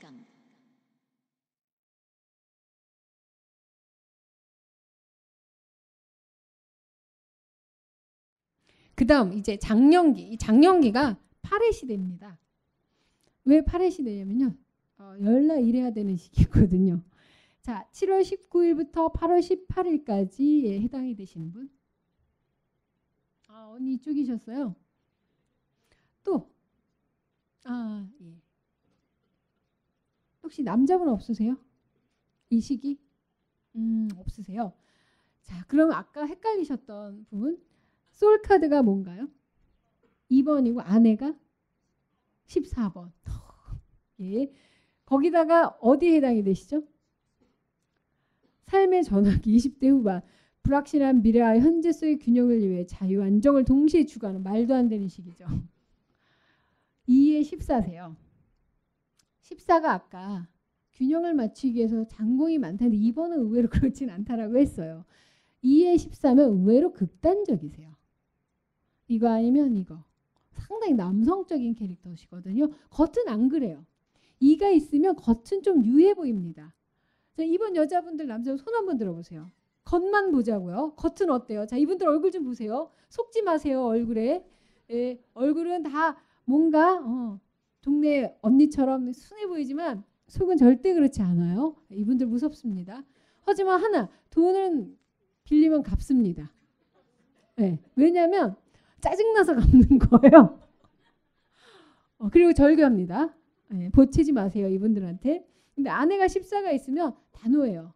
한강. 그 다음 이제 장년기. 이 장년기가 8의 시대입니다. 왜 8의 시대냐면요. 열나 일해야 되는 시기거든요. 자, 7월 19일부터 8월 18일까지에 해당이 되시는 분? 언니 이쪽이셨어요? 또? 예. 혹시 남자분 없으세요? 이 시기? 없으세요? 자, 그럼 아까 헷갈리셨던 부분 솔카드가 뭔가요? 2번이고 아내가 14번. 예. 거기다가 어디에 해당이 되시죠? 삶의 전환기 20대 후반. 불확실한 미래와 현재 속의 균형을 위해 자유, 안정을 동시에 추구하는 말도 안 되는 시기죠. 2에 14세요. 14가 아까 균형을 맞추기 위해서 장공이 많다는데 2번은 의외로 그렇진 않다라고 했어요. 2에 14면 의외로 극단적이세요. 이거 아니면 이거. 상당히 남성적인 캐릭터시거든요. 겉은 안 그래요. 2가 있으면 겉은 좀 유해 보입니다. 자, 이번 여자분들 남자분 손 한번 들어보세요. 겉만 보자고요. 겉은 어때요? 자, 이분들 얼굴 좀 보세요. 속지 마세요. 얼굴에. 예, 얼굴은 다 뭔가 동네 언니처럼 순해 보이지만 속은 절대 그렇지 않아요. 이분들 무섭습니다. 하지만 하나, 돈은 빌리면 갚습니다. 네, 왜냐하면 짜증나서 갚는 거예요. 그리고 절교합니다. 네, 보채지 마세요. 이분들한테. 근데 아내가 14가 있으면 단호해요.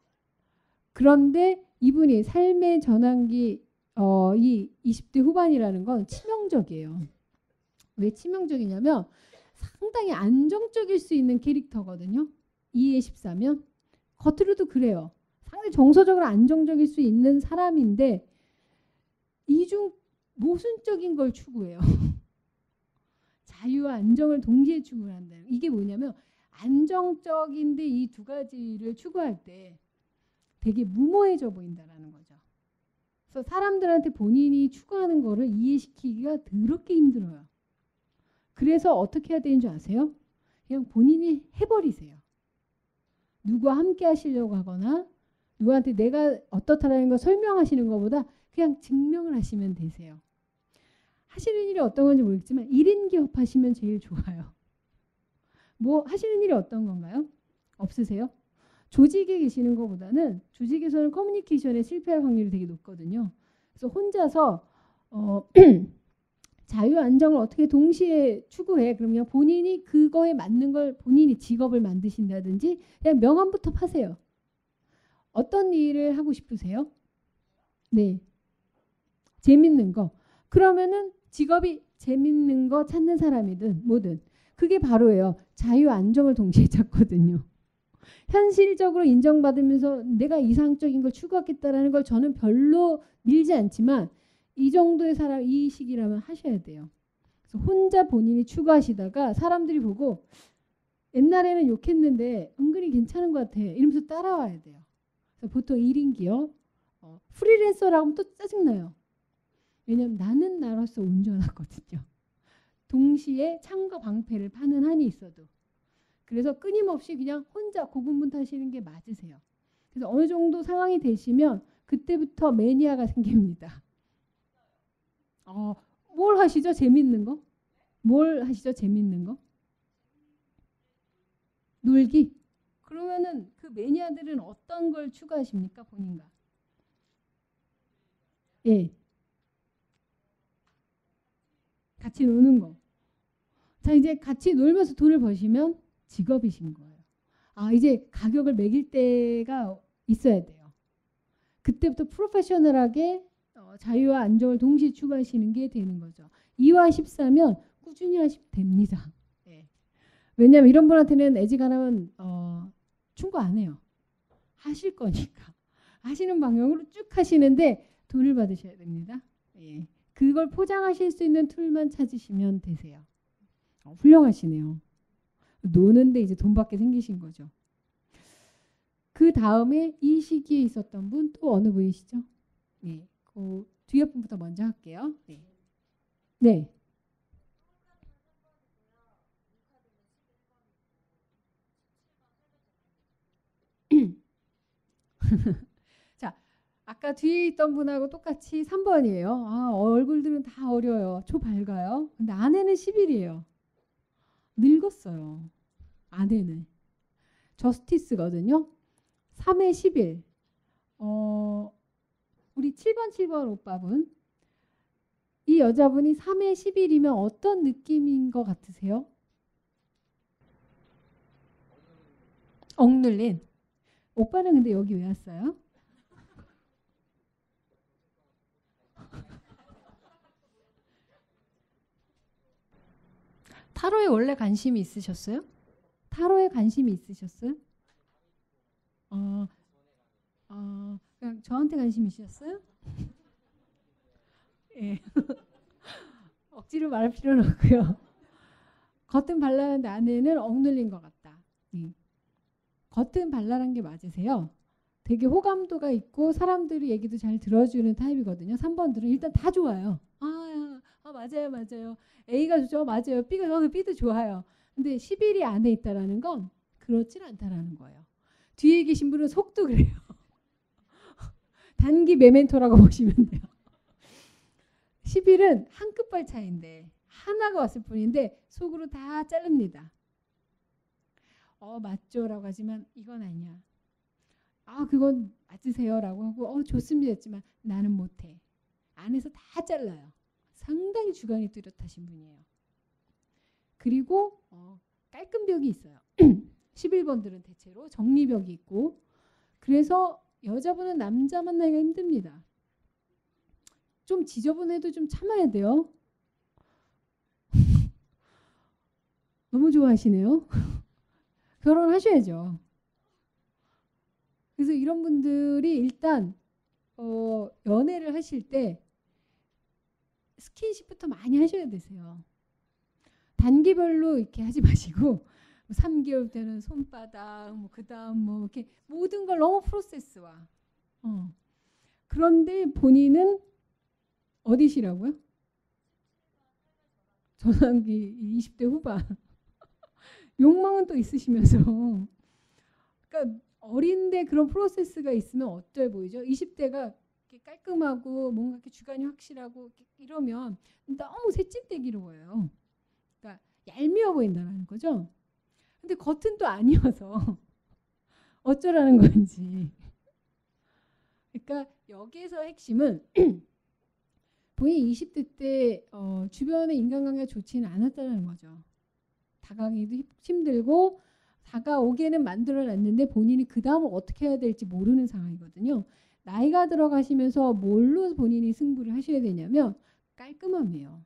그런데 이분이 삶의 전환기 이 20대 후반이라는 건 치명적이에요. 왜 치명적이냐면 상당히 안정적일 수 있는 캐릭터거든요. 2에 14면 겉으로도 그래요. 상당히 정서적으로 안정적일 수 있는 사람인데 이중 모순적인 걸 추구해요. 자유와 안정을 동시에 추구한다. 이게 뭐냐면 안정적인데 이 두 가지를 추구할 때 되게 무모해져 보인다라는 거죠. 그래서 사람들한테 본인이 추구하는 거를 이해시키기가 더럽게 힘들어요. 그래서 어떻게 해야 되는 줄 아세요? 그냥 본인이 해버리세요. 누구와 함께 하시려고 하거나 누구한테 내가 어떻다라는 걸 설명하시는 것보다 그냥 증명을 하시면 되세요. 하시는 일이 어떤 건지 모르겠지만 1인 기업 하시면 제일 좋아요. 뭐 하시는 일이 어떤 건가요? 없으세요? 조직에 계시는 것보다는 조직에서는 커뮤니케이션에 실패할 확률이 되게 높거든요. 그래서 혼자서 자유 안정을 어떻게 동시에 추구해. 그러면 본인이 그거에 맞는 걸 본인이 직업을 만드신다든지 그냥 명함부터 파세요. 어떤 일을 하고 싶으세요? 네. 재밌는 거. 그러면은 직업이 재밌는 거 찾는 사람이든 뭐든 그게 바로예요. 자유 안정을 동시에 찾거든요. 현실적으로 인정받으면서 내가 이상적인 걸 추구하겠다라는 걸 저는 별로 밀지 않지만 이 정도의 사람 이 시기라면 하셔야 돼요. 그래서 혼자 본인이 추구하시다가 사람들이 보고 옛날에는 욕했는데 은근히 괜찮은 것 같아 이러면서 따라와야 돼요. 그래서 보통 1인 기업 프리랜서라고 하면 또 짜증나요. 왜냐면 나는 나로서 온전하거든요. 동시에 창과 방패를 파는 한이 있어도. 그래서 끊임없이 그냥 혼자 고군분투하시는 게 맞으세요. 그래서 어느 정도 상황이 되시면 그때부터 매니아가 생깁니다. 뭘 하시죠? 재밌는 거? 뭘 하시죠? 재밌는 거? 놀기? 그러면은 그 매니아들은 어떤 걸 추구하십니까? 본인과. 예. 같이 노는 거. 자, 이제 같이 놀면서 돈을 버시면 직업이신 거예요. 이제 가격을 매길 때가 있어야 돼요. 그때부터 프로페셔널하게 자유와 안정을 동시에 추구하시는 게 되는 거죠. 2와 14면 꾸준히 하시면 됩니다. 네. 왜냐하면 이런 분한테는 애지간하면 충고 안 해요. 하실 거니까. 하시는 방향으로 쭉 하시는데 돈을 받으셔야 됩니다. 예. 그걸 포장하실 수 있는 툴만 찾으시면 되세요. 훌륭하시네요. 노는데 이제 돈밖에 생기신 거죠. 그 다음에 이 시기에 있었던 분 또 어느 분이시죠? 네, 그 뒤에 분부터 먼저 할게요. 네. 네. 자, 아까 뒤에 있던 분하고 똑같이 3번이에요. 아, 얼굴들은 다 어려요. 초 밝아요. 근데 아내는 11이에요. 늙었어요. 아내는. 저스티스거든요. 3에 11. 우리 7번 오빠분. 이 여자분이 3에 11이면 어떤 느낌인 것 같으세요? 억눌린. 오빠는 근데 여기 왜 왔어요? 타로에 원래 관심이 있으셨어요? 타로에 관심이 있으셨어요? 그냥 저한테 관심 있으셨어요? 예. 억지로 말할 필요는 없고요. 겉은 발랄한데 안에는 억눌린 것 같다. 겉은 발랄한 게 맞으세요? 되게 호감도가 있고 사람들이 얘기도 잘 들어주는 타입이거든요. 3번들은 일단 다 좋아요. 맞아요. A가 좋죠. 맞아요. B도 좋아요. 근데 11이 안에 있다라는 건 그렇진 않다라는 거예요. 뒤에 계신 분은 속도 그래요. 단기 메멘토라고 보시면 돼요. 11은 한 끗발 차이인데 하나가 왔을 뿐인데 속으로 다 자릅니다. 맞죠 라고 하지만 이건 아니야. 그건 맞으세요 라고 하고 좋습니다 했지만 나는 못해. 안에서 다 잘라요. 상당히 주관이 뚜렷하신 분이에요. 그리고 깔끔벽이 있어요. 11번들은 대체로 정리벽이 있고 그래서 여자분은 남자 만나기가 힘듭니다. 좀 지저분해도 좀 참아야 돼요. 너무 좋아하시네요. 결혼하셔야죠. 그래서 이런 분들이 일단 연애를 하실 때 스킨십부터 많이 하셔야 되세요. 단계별로 이렇게 하지 마시고 3개월 때는 손바닥, 그다음 이렇게 모든 걸 너무 프로세스화. 그런데 본인은 어디시라고요? 전환기 20대 후반. 욕망은 또 있으시면서. 그러니까 어린데 그런 프로세스가 있으면 어때 보이죠? 20대가 깔끔하고 뭔가 이렇게 주관이 확실하고 이러면 너무 새침대기로 보여요. 그러니까 얄미워 보인다는 거죠. 근데 겉은 또 아니어서 어쩌라는 건지. 그러니까 여기에서 핵심은 본인이 20대 때 주변의 인간관계가 좋지는 않았다는 거죠. 다가가기도 힘들고 다가오게는 만들어놨는데 본인이 그 다음을 어떻게 해야 될지 모르는 상황이거든요. 나이가 들어가시면서 뭘로 본인이 승부를 하셔야 되냐면 깔끔함이에요.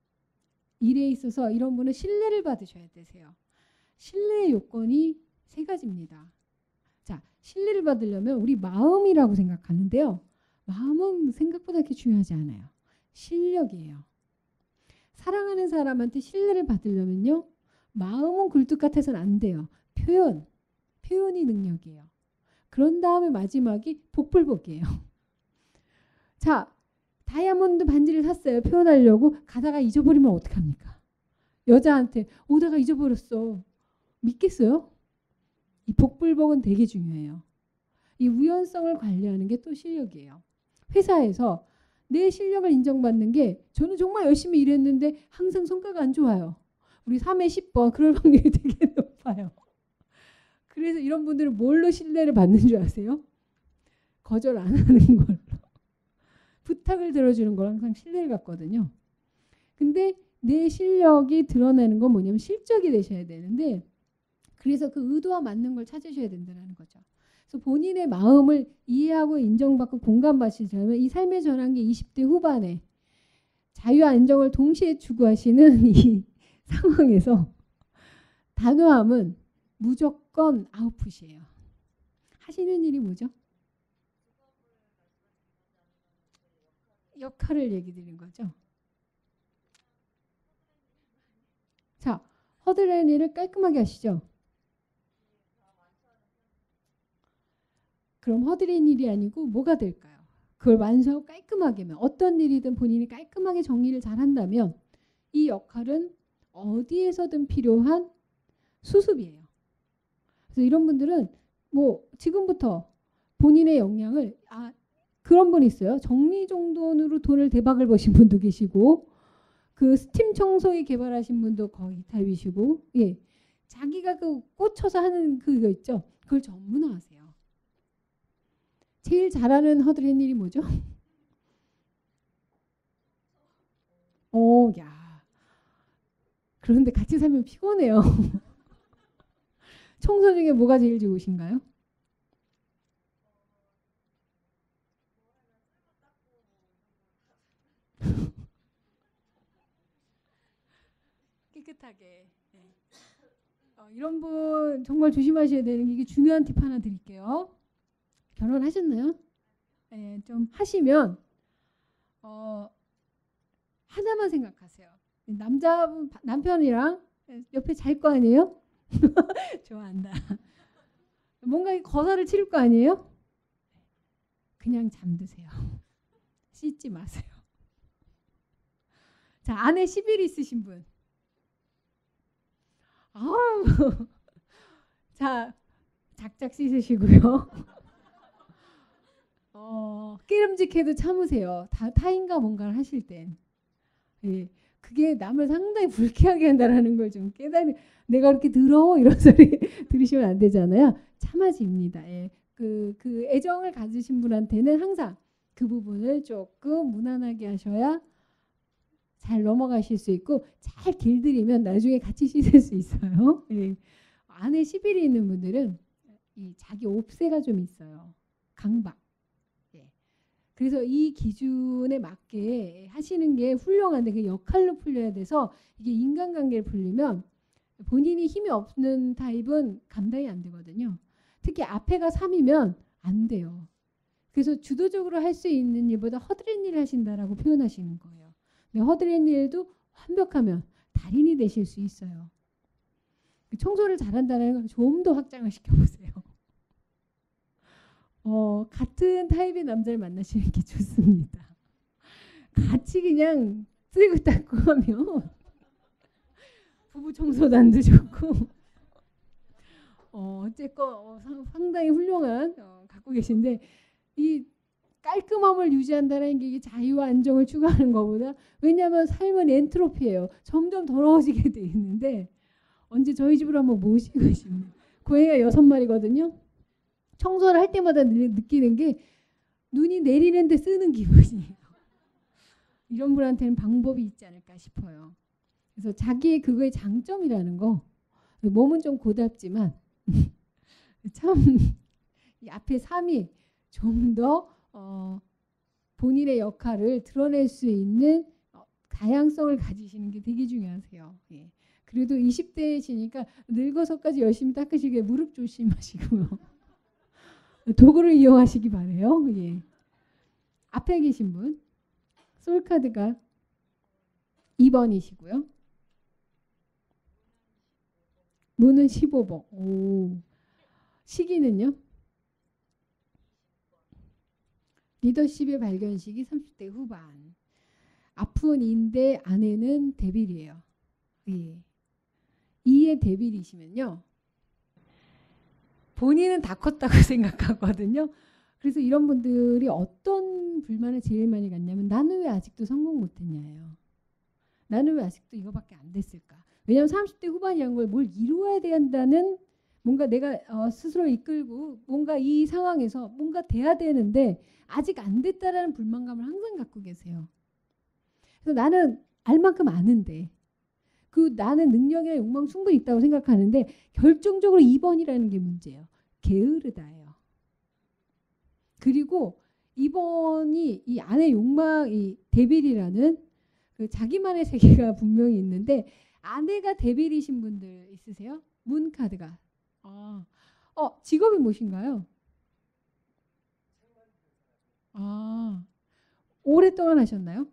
일에 있어서 이런 분은 신뢰를 받으셔야 되세요. 신뢰의 요건이 3가지입니다. 자, 신뢰를 받으려면 우리 마음이라고 생각하는데요. 마음은 생각보다 그렇게 중요하지 않아요. 실력이에요. 사랑하는 사람한테 신뢰를 받으려면요. 마음은 굴뚝 같아서는 안 돼요. 표현이 능력이에요. 그런 다음에 마지막이 복불복이에요. 자, 다이아몬드 반지를 샀어요. 표현하려고. 가다가 잊어버리면 어떡합니까? 여자한테 오다가 잊어버렸어. 믿겠어요? 이 복불복은 되게 중요해요. 이 우연성을 관리하는 게 또 실력이에요. 회사에서 내 실력을 인정받는 게 저는 정말 열심히 일했는데 항상 성과가 안 좋아요. 우리 3회 10번 그럴 확률이 되게 높아요. 그래서 이런 분들은 뭘로 신뢰를 받는 줄 아세요? 거절 안 하는 걸로. 부탁을 들어주는 걸 항상 신뢰를 받거든요. 근데 내 실력이 드러나는 건 뭐냐면 실적이 되셔야 되는데 그래서 그 의도와 맞는 걸 찾으셔야 된다는 거죠. 그래서 본인의 마음을 이해하고 인정받고 공감받으시려면 이 삶의 전환기 20대 후반에 자유와 안정을 동시에 추구하시는 이 상황에서 단호함은 무조건 아웃풋이에요. 하시는 일이 뭐죠? 역할을 얘기 드린 거죠. 자, 허드렛 일을 깔끔하게 하시죠. 그럼 허드렛 일이 아니고 뭐가 될까요? 그걸 완수하고 깔끔하게 하면 어떤 일이든 본인이 깔끔하게 정리를 잘한다면 이 역할은 어디에서든 필요한 수습이에요. 그래서 이런 분들은 뭐 지금부터 본인의 역량을 그런 분 있어요. 정리정돈으로 돈을 대박을 버신 분도 계시고 그 스팀 청소기 개발하신 분도 거의 이 타입이시고 예. 자기가 그 꽂혀서 하는 그거 있죠. 그걸 전문화하세요. 제일 잘하는 허드렛 일이 뭐죠? 야. 그런데 같이 살면 피곤해요. 청소 중에 뭐가 제일 좋으신가요? 깨끗하게. 네. 이런 분 정말 조심하셔야 되는 게 이게 중요한 팁 하나 드릴게요. 결혼하셨나요? 네, 좀 하시면 하나만 생각하세요. 남자분 남편이랑 옆에 잘 거 아니에요? 좋아한다. 뭔가 거사를 치를 거 아니에요? 그냥 잠드세요. 씻지 마세요. 자, 안에 10일 있으신 분. 자, 작작 씻으시고요. 깨름직해도 참으세요. 타인과 뭔가를 하실 땐. 예, 그게 남을 상당히 불쾌하게 한다는 걸 좀 내가 그렇게 더러워 이런 소리 들으시면 안 되잖아요. 참아집니다. 예, 그 애정을 가지신 분한테는 항상 그 부분을 조금 무난하게 하셔야 잘 넘어가실 수 있고 잘 길들이면 나중에 같이 씻을 수 있어요. 예. 안에 10일이 있는 분들은 이 자기 옵세가 좀 있어요. 강박. 예. 그래서 이 기준에 맞게 하시는 게 훌륭한데 그 역할로 풀려야 돼서 이게 인간관계를 풀리면 본인이 힘이 없는 타입은 감당이 안 되거든요. 특히 앞에가 3이면 안 돼요. 그래서 주도적으로 할 수 있는 일보다 허드렛 일을 하신다라고 표현하시는 거예요. 근데 허드렛 일도 완벽하면 달인이 되실 수 있어요. 청소를 잘한다는 걸 좀 더 확장을 시켜보세요. 같은 타입의 남자를 만나시는 게 좋습니다. 같이 그냥 쓰고 닦고 하면 부부 청소단도 좋고 어쨌건 상당히 훌륭한 갖고 계신데 이 깔끔함을 유지한다는 게 이게 자유와 안정을 추구하는 것보다 왜냐하면 삶은 엔트로피예요. 점점 더러워지게 돼 있는데 언제 저희 집으로 한번 모시고 싶네요. 고양이가 6마리거든요. 청소를 할 때마다 느끼는 게 눈이 내리는데 쓰는 기분이에요. 이런 분한테는 방법이 있지 않을까 싶어요. 그래서 자기의 그거의 장점이라는 거 몸은 좀 고답지만 참 이 앞에 3이 좀 더 본인의 역할을 드러낼 수 있는 다양성을 가지시는 게 되게 중요하세요. 예. 그래도 20대이시니까 늙어서까지 열심히 닦으시게 무릎 조심하시고요. 도구를 이용하시기 바래요. 예. 앞에 계신 분 솔카드가 2번이시고요. 문은 15번. 오. 시기는요? 리더십의 발견 시기 30대 후반. 앞은 인데 아내는 데빌이에요. 예. 2의 데빌이시면요. 본인은 다 컸다고 생각하거든요. 그래서 이런 분들이 어떤 불만을 제일 많이 갖냐면 나는 왜 아직도 성공 못했냐예요. 나는 왜 아직도 이거밖에 안 됐을까. 왜냐하면 30대 후반이란 걸 뭘 이루어야 된다는 뭔가 내가 스스로 이끌고 뭔가 이 상황에서 뭔가 돼야 되는데 아직 안 됐다라는 불만감을 항상 갖고 계세요. 그래서 나는 알 만큼 아는데 그 나는 능력이나 욕망 충분히 있다고 생각하는데 결정적으로 2번이라는 게 문제예요. 게으르다예요. 그리고 2번이 이 안에 욕망, 이 데빌이라는 그 자기만의 세계가 분명히 있는데 아내가 데빌이신 분들 있으세요? 문 카드가. 직업이 무엇인가요? 오랫동안 하셨나요?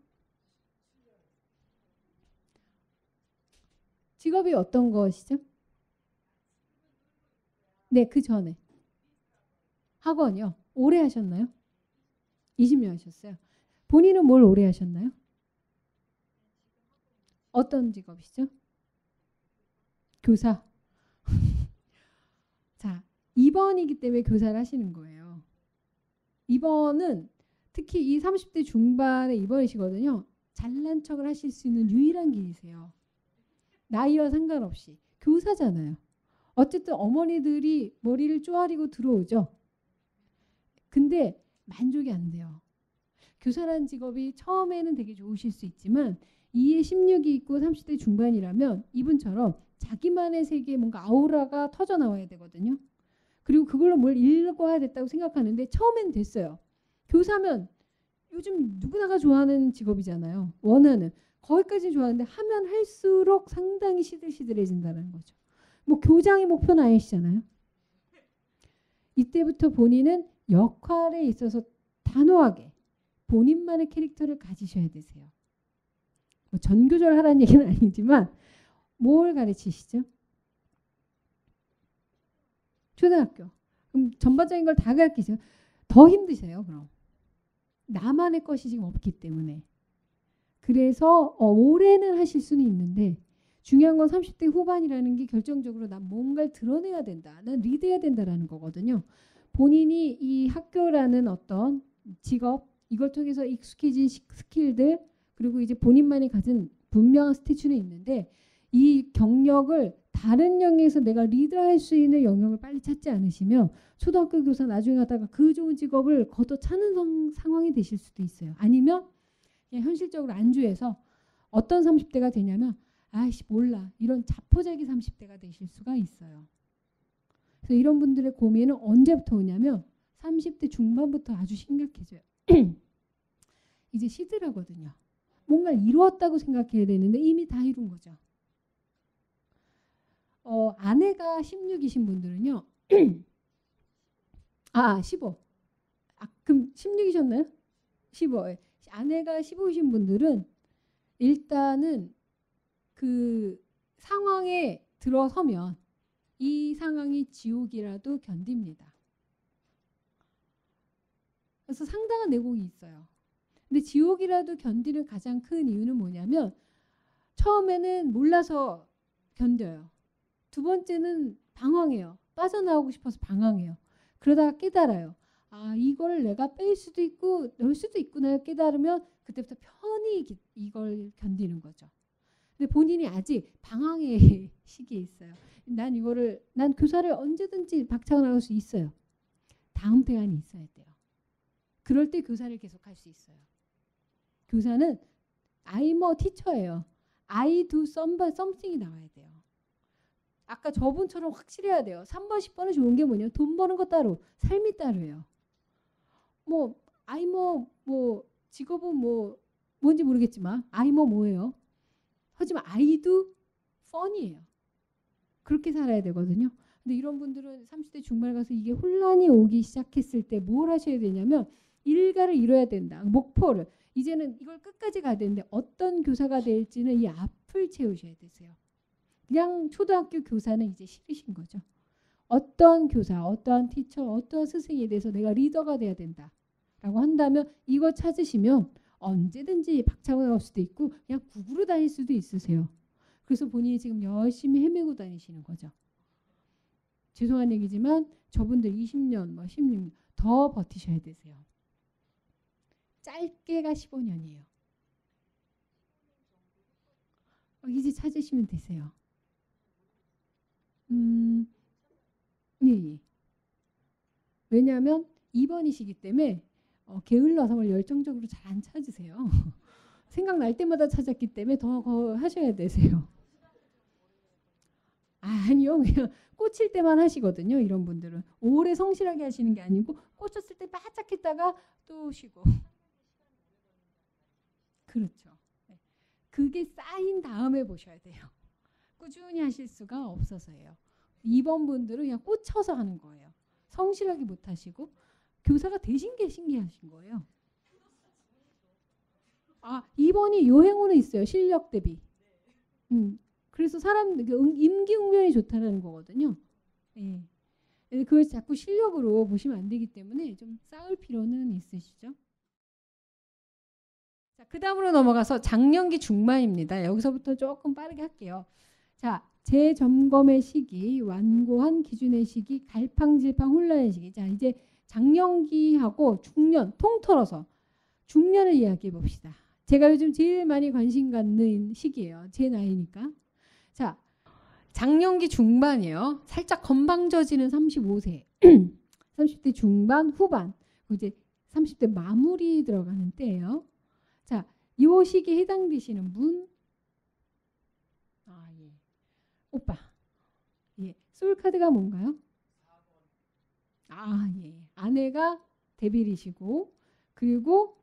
직업이 어떤 것이죠? 네, 그 전에. 학원이요? 오래 하셨나요? 20년 하셨어요. 본인은 뭘 오래 하셨나요? 어떤 직업이시죠? 교사. 자, 2번이기 때문에 교사를 하시는 거예요. 이번은 특히 이 30대 중반의 이번이시거든요. 잘난 척을 하실 수 있는 유일한 길이세요. 나이와 상관없이. 교사잖아요. 어쨌든 어머니들이 머리를 쪼아리고 들어오죠. 근데 만족이 안 돼요. 교사라는 직업이 처음에는 되게 좋으실 수 있지만 이에 16이 있고 30대 중반이라면 이분처럼 자기만의 세계에 뭔가 아우라가 터져 나와야 되거든요. 그리고 그걸로 뭘 읽어야 됐다고 생각하는데 처음엔 됐어요. 교사면 요즘 누구나가 좋아하는 직업이잖아요. 원하는. 거기까지는 좋아하는데 하면 할수록 상당히 시들시들해진다는 거죠. 뭐 교장이 목표는 아니시잖아요. 이때부터 본인은 역할에 있어서 단호하게 본인만의 캐릭터를 가지셔야 되세요. 뭐 전교조를 하라는 얘기는 아니지만 뭘 가르치시죠? 초등학교. 그럼 전반적인 걸 다 가르치세요. 더 힘드세요. 그럼. 나만의 것이 지금 없기 때문에. 그래서 올해는 하실 수는 있는데 중요한 건 30대 후반이라는 게 결정적으로 난 뭔가를 드러내야 된다. 난 리드해야 된다라는 거거든요. 본인이 이 학교라는 어떤 직업 이걸 통해서 익숙해진 스킬들 그리고 이제 본인만이 가진 분명한 스태츄는 있는데 이 경력을 다른 영역에서 내가 리드할 수 있는 영역을 빨리 찾지 않으시면 초등학교 교사 나중에 가다가 그 좋은 직업을 걷어 차는 상황이 되실 수도 있어요. 아니면 그냥 현실적으로 안주해서 어떤 30대가 되냐면 아이씨 몰라 이런 자포자기 30대가 되실 수가 있어요. 그래서 이런 분들의 고민은 언제부터 오냐면 30대 중반부터 아주 심각해져요. 이제 시들하거든요. 뭔가 이루었다고 생각해야 되는데 이미 다 이룬 거죠. 아내가 16이신 분들은요. 15. 그럼 16이셨나요? 15. 아내가 15이신 분들은 일단은 그 상황에 들어서면 이 상황이 지옥이라도 견딥니다. 그래서 상당한 내공이 있어요. 근데 지옥이라도 견디는 가장 큰 이유는 뭐냐면 처음에는 몰라서 견뎌요. 두 번째는 방황해요. 빠져나오고 싶어서 방황해요. 그러다가 깨달아요. 아 이걸 내가 뺄 수도 있고 넣을 수도 있구나 깨달으면 그때부터 편히 이걸 견디는 거죠. 근데 본인이 아직 방황의 시기에 있어요. 난 교사를 언제든지 박차고 나갈 수 있어요. 다음 대안이 있어야 돼요. 그럴 때 교사를 계속 할 수 있어요. 교사는 I'm a teacher예요. I do something이 나와야 돼요. 아까 저분처럼 확실해야 돼요. 3번, 10번은 좋은 게 뭐냐면 돈 버는 거 따로, 삶이 따로예요. 뭐 I'm a 직업은 뭔지 모르겠지만 I'm a 뭐예요? 하지만 I do fun이에요. 그렇게 살아야 되거든요. 근데 이런 분들은 30대 중반에 가서 이게 혼란이 오기 시작했을 때 뭘 하셔야 되냐면 일가를 이뤄야 된다. 목표를. 이제는 이걸 끝까지 가야 되는데 어떤 교사가 될지는 이 앞을 채우셔야 되세요. 그냥 초등학교 교사는 이제 싫으신 거죠. 어떤 교사, 어떠한 티처, 어떠한 스승에 대해서 내가 리더가 돼야 된다라고 한다면 이거 찾으시면 언제든지 박차고 나올 수도 있고 그냥 구구로 다닐 수도 있으세요. 그래서 본인이 지금 열심히 헤매고 다니시는 거죠. 죄송한 얘기지만 저분들 20년, 16년 더 버티셔야 되세요. 짧게가 15년이에요. 이제 찾으시면 되세요. 네. 왜냐하면 2번이시기 때문에 게을러서 열정적으로 잘 안 찾으세요. 생각날 때마다 찾았기 때문에 더 하셔야 되세요. 아니요. 그냥 꽂힐 때만 하시거든요. 이런 분들은. 오래 성실하게 하시는 게 아니고 꽂혔을 때 바짝 했다가 또 쉬고. 그렇죠. 네. 그게 쌓인 다음에 보셔야 돼요. 꾸준히 하실 수가 없어서예요. 2번 분들은 그냥 꽂혀서 하는 거예요. 성실하게 못 하시고 교사가 되신 게 신기하신 거예요. 2번이 요행으로 있어요. 실력 대비. 그래서 사람들 임기응변이 좋다는 거거든요. 예. 그걸 자꾸 실력으로 보시면 안 되기 때문에 좀 쌓을 필요는 있으시죠. 자, 그 다음으로 넘어가서 장년기 중반입니다. 여기서부터 조금 빠르게 할게요. 자, 재점검의 시기, 완고한 기준의 시기, 갈팡질팡 혼란의 시기. 자, 이제 장년기하고 중년 통틀어서 중년을 이야기해 봅시다. 제가 요즘 제일 많이 관심 갖는 시기예요. 제 나이니까. 자, 장년기 중반이에요. 살짝 건방져지는 35세. 30대 중반, 후반. 이제 30대 마무리 들어가는 때예요. 자, 이 시기에 해당되시는 분. 예. 오빠. 예. 솔카드가 뭔가요? 예. 아내가 데빌이시고 그리고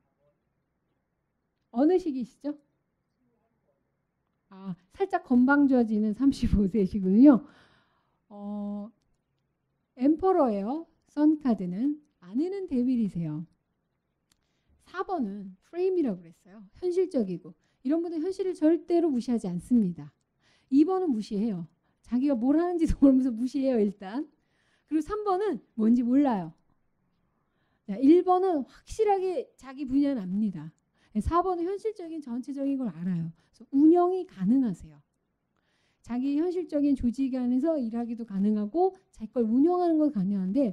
어느 시기시죠? 살짝 건방져지는 35세시군요. 엠퍼러예요. 선카드는. 아내는 데빌이세요. 4번은 프레임이라고 그랬어요. 현실적이고. 이런 분은 현실을 절대로 무시하지 않습니다. 2번은 무시해요. 자기가 뭘 하는지도 모르면서 무시해요. 일단. 그리고 3번은 뭔지 몰라요. 1번은 확실하게 자기 분야는 압니다. 4번은 현실적인 전체적인 걸 알아요. 그래서 운영이 가능하세요. 자기 현실적인 조직 안에서 일하기도 가능하고 자기 걸 운영하는 건 가능한데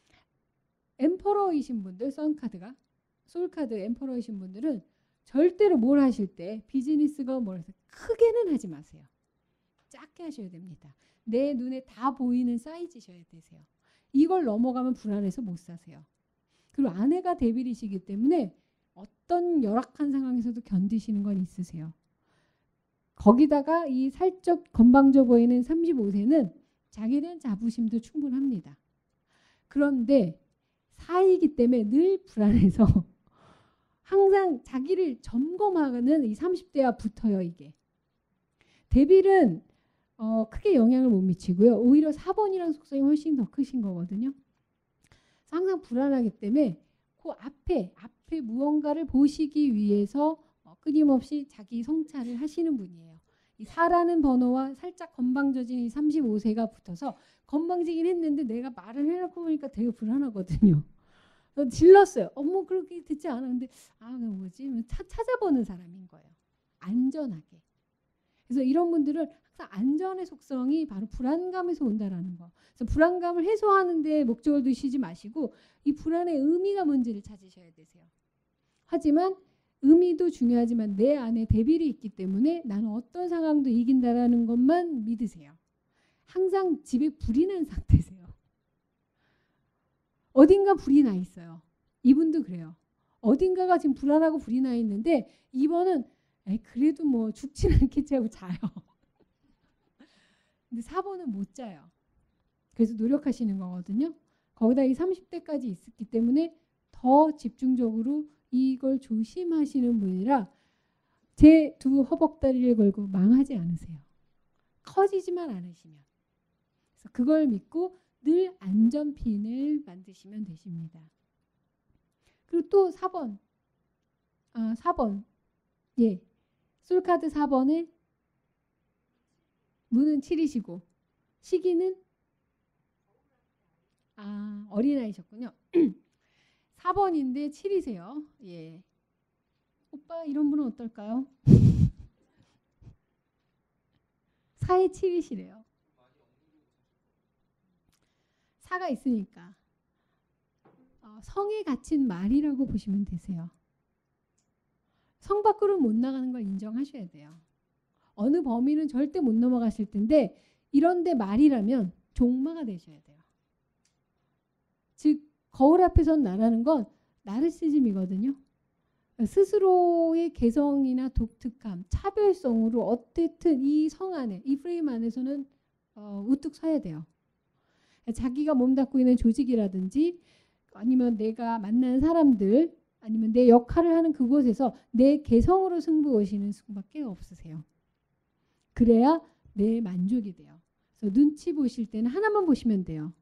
엠퍼러이신 분들, 선카드가 솔카드 엠퍼러이신 분들은 절대로 뭘 하실 때 비즈니스가 뭘 해서 크게는 하지 마세요. 작게 하셔야 됩니다. 내 눈에 다 보이는 사이즈셔야 되세요. 이걸 넘어가면 불안해서 못 사세요. 그리고 아내가 데빌이시기 때문에 어떤 열악한 상황에서도 견디시는 건 있으세요. 거기다가 이 살짝 건방져 보이는 35세는 자기에 대한 자부심도 충분합니다. 그런데 사이기 때문에 늘 불안해서 항상 자기를 점검하는 이 30대와 붙어요. 이게. 데빌은 크게 영향을 못 미치고요. 오히려 4번이라는 속성이 훨씬 더 크신 거거든요. 항상 불안하기 때문에 그 앞에 무언가를 보시기 위해서 끊임없이 자기 성찰을 하시는 분이에요. 이 4라는 번호와 살짝 건방져진 이 35세가 붙어서 건방지긴 했는데 내가 말을 해놓고 보니까 되게 불안하거든요. 질렀어요. 어머 그렇게 듣지 않았는데 뭐지? 찾아보는 사람인 거예요. 안전하게. 그래서 이런 분들은 항상 안전의 속성이 바로 불안감에서 온다라는 거. 그래서 불안감을 해소하는 데 목적을 두시지 마시고 이 불안의 의미가 뭔지를 찾으셔야 되세요. 하지만 의미도 중요하지만 내 안에 데빌이 있기 때문에 나는 어떤 상황도 이긴다라는 것만 믿으세요. 항상 집에 불이 난 상태세요. 어딘가 불이 나 있어요. 이분도 그래요. 어딘가가 지금 불안하고 불이 나 있는데 이번은 그래도 뭐 죽지는 않겠지 하고 자요. 근데 4번은 못 자요. 그래서 노력하시는 거거든요. 거기다 이 30대까지 있었기 때문에 더 집중적으로 이걸 조심하시는 분이라 제 두 허벅다리를 걸고 망하지 않으세요. 커지지만 않으시면. 그래서 그걸 믿고 늘 안전핀을 만드시면 되십니다. 그리고 또 4번. 4번. 예. 솔카드 4번에 문은 7이시고 시기는 어린아이셨군요. 4번인데 7이세요. 예. 오빠 이런 분은 어떨까요? 4에 7이시래요. 4가 있으니까 성에 갇힌 말이라고 보시면 되세요. 성 밖으로 못 나가는 걸 인정하셔야 돼요. 어느 범위는 절대 못 넘어가실 텐데 이런데 말이라면 종마가 되셔야 돼요. 즉 거울 앞에선 나라는 건 나르시즘이거든요. 스스로의 개성이나 독특함, 차별성으로 어쨌든 이 성 안에, 이 프레임 안에서는 우뚝 서야 돼요. 자기가 몸담고 있는 조직이라든지 아니면 내가 만난 사람들 아니면 내 역할을 하는 그곳에서 내 개성으로 승부 보시는 수밖에 없으세요. 그래야 내 만족이 돼요. 그래서 눈치 보실 때는 하나만 보시면 돼요.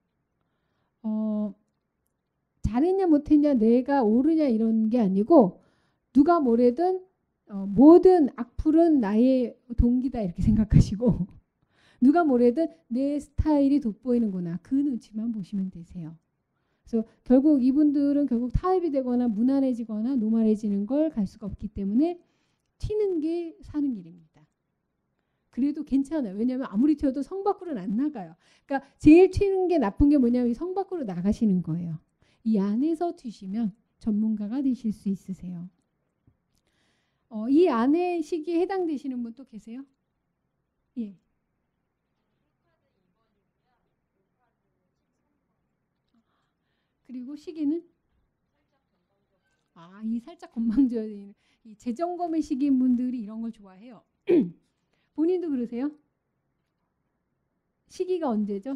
잘했냐 못했냐 내가 옳으냐 이런 게 아니고 누가 뭐래든 모든 악플은 나의 동기다 이렇게 생각하시고 누가 뭐래든 내 스타일이 돋보이는구나 그 눈치만 보시면 되세요. 그래서 결국 이분들은 결국 타협이 되거나 무난해지거나 노멀해지는 걸 갈 수가 없기 때문에 튀는 게 사는 길입니다. 그래도 괜찮아요. 왜냐하면 아무리 튀어도 성 밖으로는 안 나가요. 그러니까 제일 튀는 게 나쁜 게 뭐냐면 성 밖으로 나가시는 거예요. 이 안에서 두시면 전문가가 되실 수 있으세요. 이 안에 시기에 해당되시는 분 또 계세요? 예. 그리고 시기는 이 살짝 건방져진 이 재점검의 시기인 분들이 이런 걸 좋아해요. 본인도 그러세요? 시기가 언제죠?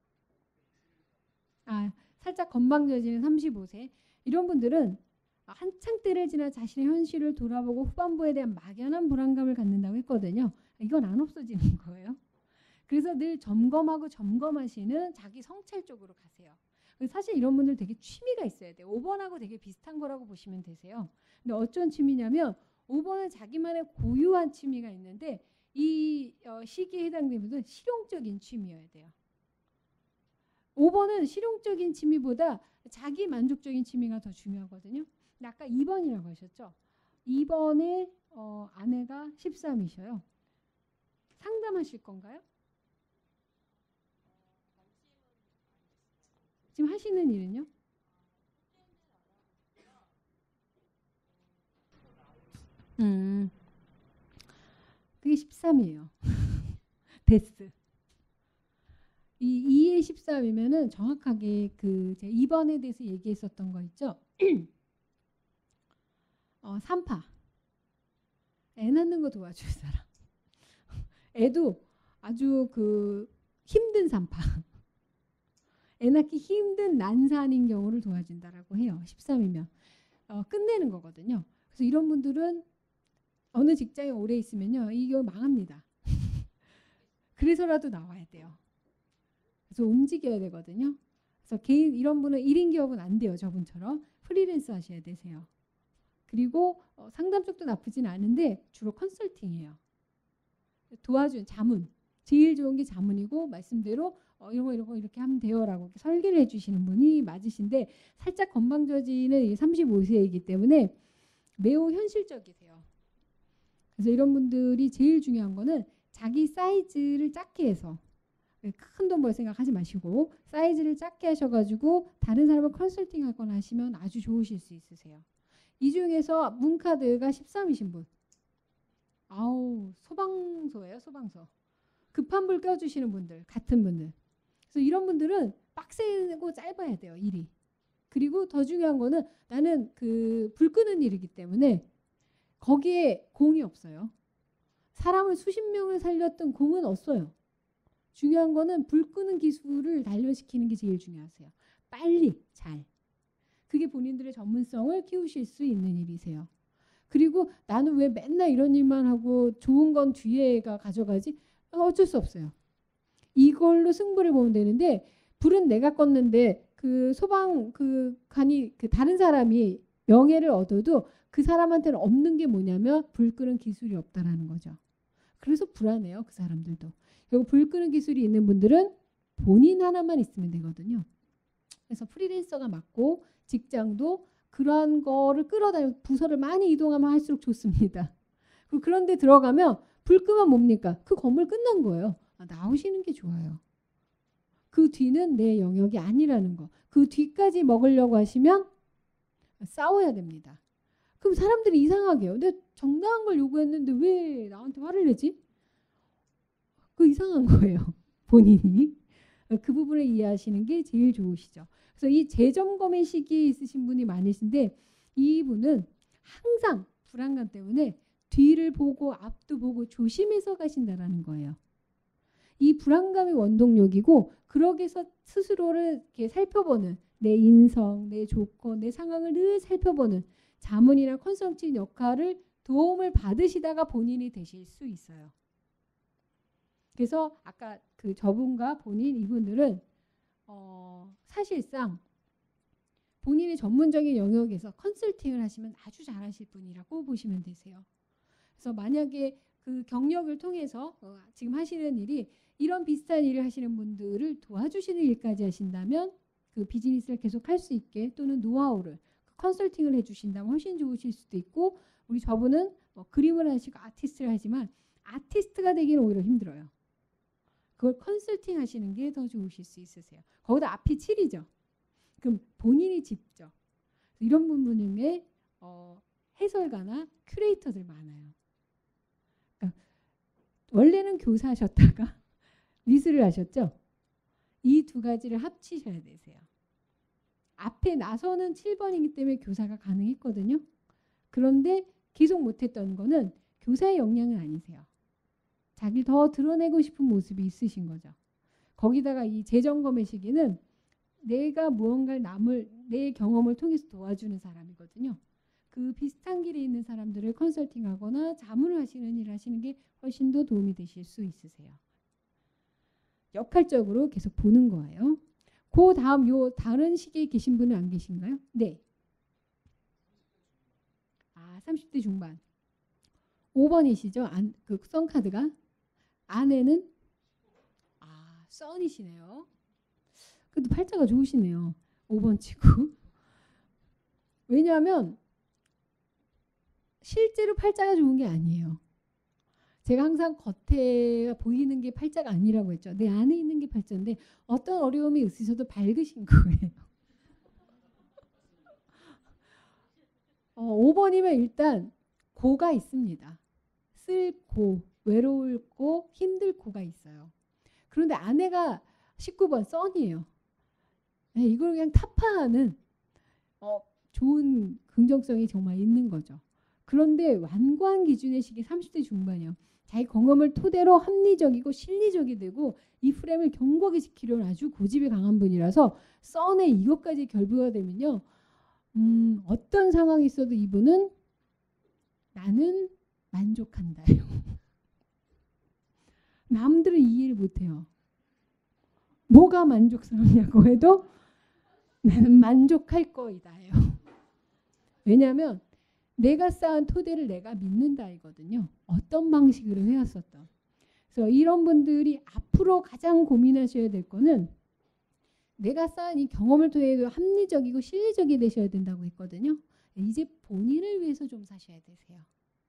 살짝 건방져지는 35세. 이런 분들은 한창 때를 지나 자신의 현실을 돌아보고 후반부에 대한 막연한 불안감을 갖는다고 했거든요. 이건 안 없어지는 거예요. 그래서 늘 점검하고 점검하시는 자기 성찰 쪽으로 가세요. 사실 이런 분들 되게 취미가 있어야 돼요. 5번하고 되게 비슷한 거라고 보시면 되세요. 근데 어쩐 취미냐면 5번은 자기만의 고유한 취미가 있는데 이 시기에 해당되는 분들은 실용적인 취미여야 돼요. 5번은 실용적인 취미보다 자기 만족적인 취미가 더 중요하거든요. 근데 아까 2번이라고 하셨죠? 2번의 아내가 13이셔요. 상담하실 건가요? 지금 하시는 일은요? 그게 13이에요. 데스. 이 2의 13이면은 정확하게 제 2번에 대해서 얘기했었던 거 있죠? 3파. 애 낳는 거 도와줄 사람. 애도 아주 힘든 3파. 애 낳기 힘든 난산인 경우를 도와준다라고 해요. 13이면. 끝내는 거거든요. 그래서 이런 분들은 어느 직장에 오래 있으면요. 이거 망합니다. 그래서라도 나와야 돼요. 그래서 움직여야 되거든요. 그래서 개인 이런 분은 1인 기업은 안 돼요. 저분처럼 프리랜서 하셔야 되세요. 그리고 상담 쪽도 나쁘진 않은데 주로 컨설팅이에요. 도와준 자문. 제일 좋은 게 자문이고 말씀대로 이런 거 이렇게 하면 돼요라고 설계를 해주시는 분이 맞으신데 살짝 건방져지는 35세이기 때문에 매우 현실적이세요. 그래서 이런 분들이 제일 중요한 거는 자기 사이즈를 작게 해서 큰 돈 벌 생각하지 마시고 사이즈를 작게 하셔가지고 다른 사람을 컨설팅 하거나 하시면 아주 좋으실 수 있으세요. 이 중에서 문카드가 13이신 분. 소방서예요. 소방서. 급한 불 껴주시는 분들. 같은 분들. 그래서 이런 분들은 빡세고 짧아야 돼요. 일이. 그리고 더 중요한 거는 나는 불 끄는 일이기 때문에 거기에 공이 없어요. 사람을 수십 명을 살렸던 공은 없어요. 중요한 거는 불 끄는 기술을 단련시키는 게 제일 중요하세요. 빨리, 잘. 그게 본인들의 전문성을 키우실 수 있는 일이세요. 그리고 나는 왜 맨날 이런 일만 하고 좋은 건 뒤에가 가져가지? 어쩔 수 없어요. 이걸로 승부를 보면 되는데 불은 내가 껐는데 소방관이 다른 사람이 명예를 얻어도 그 사람한테는 없는 게 뭐냐면 불 끄는 기술이 없다라는 거죠. 그래서 불안해요. 그 사람들도. 결국 불 끄는 기술이 있는 분들은 본인 하나만 있으면 되거든요. 그래서 프리랜서가 맞고 직장도 그러한 거를 끌어다니고 부서를 많이 이동하면 할수록 좋습니다. 그런데 들어가면 불 끄면 뭡니까? 그 건물 끝난 거예요. 나오시는 게 좋아요. 그 뒤는 내 영역이 아니라는 거. 그 뒤까지 먹으려고 하시면 싸워야 됩니다. 그럼 사람들이 이상하게 해요. 내가 정당한 걸 요구했는데 왜 나한테 화를 내지? 이상한 거예요. 본인이. 그 부분을 이해하시는 게 제일 좋으시죠. 그래서 이 재점검의 시기에 있으신 분이 많으신데 이분은 항상 불안감 때문에 뒤를 보고 앞도 보고 조심해서 가신다라는 거예요. 이 불안감이 원동력이고 그러기 위해서 스스로를 이렇게 살펴보는 내 인성, 내 조건, 내 상황을 늘 살펴보는 자문이나 컨설팅 역할을 도움을 받으시다가 본인이 되실 수 있어요. 그래서 아까 저분과 이분들은 사실상 본인의 전문적인 영역에서 컨설팅을 하시면 아주 잘하실 분이라고 보시면 되세요. 그래서 만약에 그 경력을 통해서 지금 하시는 일이 이런 비슷한 일을 하시는 분들을 도와주시는 일까지 하신다면 그 비즈니스를 계속 할 수 있게 또는 노하우를 컨설팅을 해주신다면 훨씬 좋으실 수도 있고 우리 저분은 그림을 하시고 아티스트를 하지만 아티스트가 되기는 오히려 힘들어요. 그걸 컨설팅 하시는 게 더 좋으실 수 있으세요. 거기다 앞이 7이죠. 그럼 본인이 직접 이런 부분 중에 해설가나 큐레이터들 많아요. 그러니까 원래는 교사하셨다가 미술을 하셨죠. 이 두 가지를 합치셔야 되세요. 앞에 나서는 7번이기 때문에 교사가 가능했거든요. 그런데 계속 못했던 거는 교사의 역량은 아니세요. 자기를 더 드러내고 싶은 모습이 있으신 거죠. 거기다가 이 재점검의 시기는 내가 무언가를 내 경험을 통해서 도와주는 사람이거든요. 그 비슷한 길에 있는 사람들을 컨설팅하거나 자문을 하시는 일을 하시는 게 훨씬 더 도움이 되실 수 있으세요. 역할적으로 계속 보는 거예요. 그 다음 요 다른 시기에 계신 분은 안 계신가요? 네. 30대 중반. 5번이시죠? 그 썬카드가. 아내는 썬이시네요. 그래도 팔자가 좋으시네요. 5번 치고. 왜냐하면 실제로 팔자가 좋은 게 아니에요. 제가 항상 겉에 보이는 게 팔자가 아니라고 했죠. 내 안에 있는 게 팔자인데 어떤 어려움이 있으셔도 밝으신 거예요. 5번이면 일단 고가 있습니다. 쓸고, 외로울 고, 힘들 고가 있어요. 그런데 아내가 19번 썬이에요. 네, 이걸 그냥 타파하는 좋은 긍정성이 정말 있는 거죠. 그런데 완고한 기준의 시기 30대 중반이요. 자기 경험을 토대로 합리적이고 실리적이 되고 이 프레임을 견고하게 지키려는 아주 고집이 강한 분이라서 썬에 이것까지 결부가 되면요. 어떤 상황이 있어도 이분은 나는 만족한다요. 남들은 이해를 못해요. 뭐가 만족스럽냐고 해도 나는 만족할 거이다요. 왜냐하면 내가 쌓은 토대를 내가 믿는다 이거든요. 어떤 방식으로 해왔었던. 그래서 이런 분들이 앞으로 가장 고민하셔야 될 거는 내가 쌓은 이 경험을 통해서 합리적이고 실리적이 되셔야 된다고 했거든요. 이제 본인을 위해서 좀 사셔야 되세요.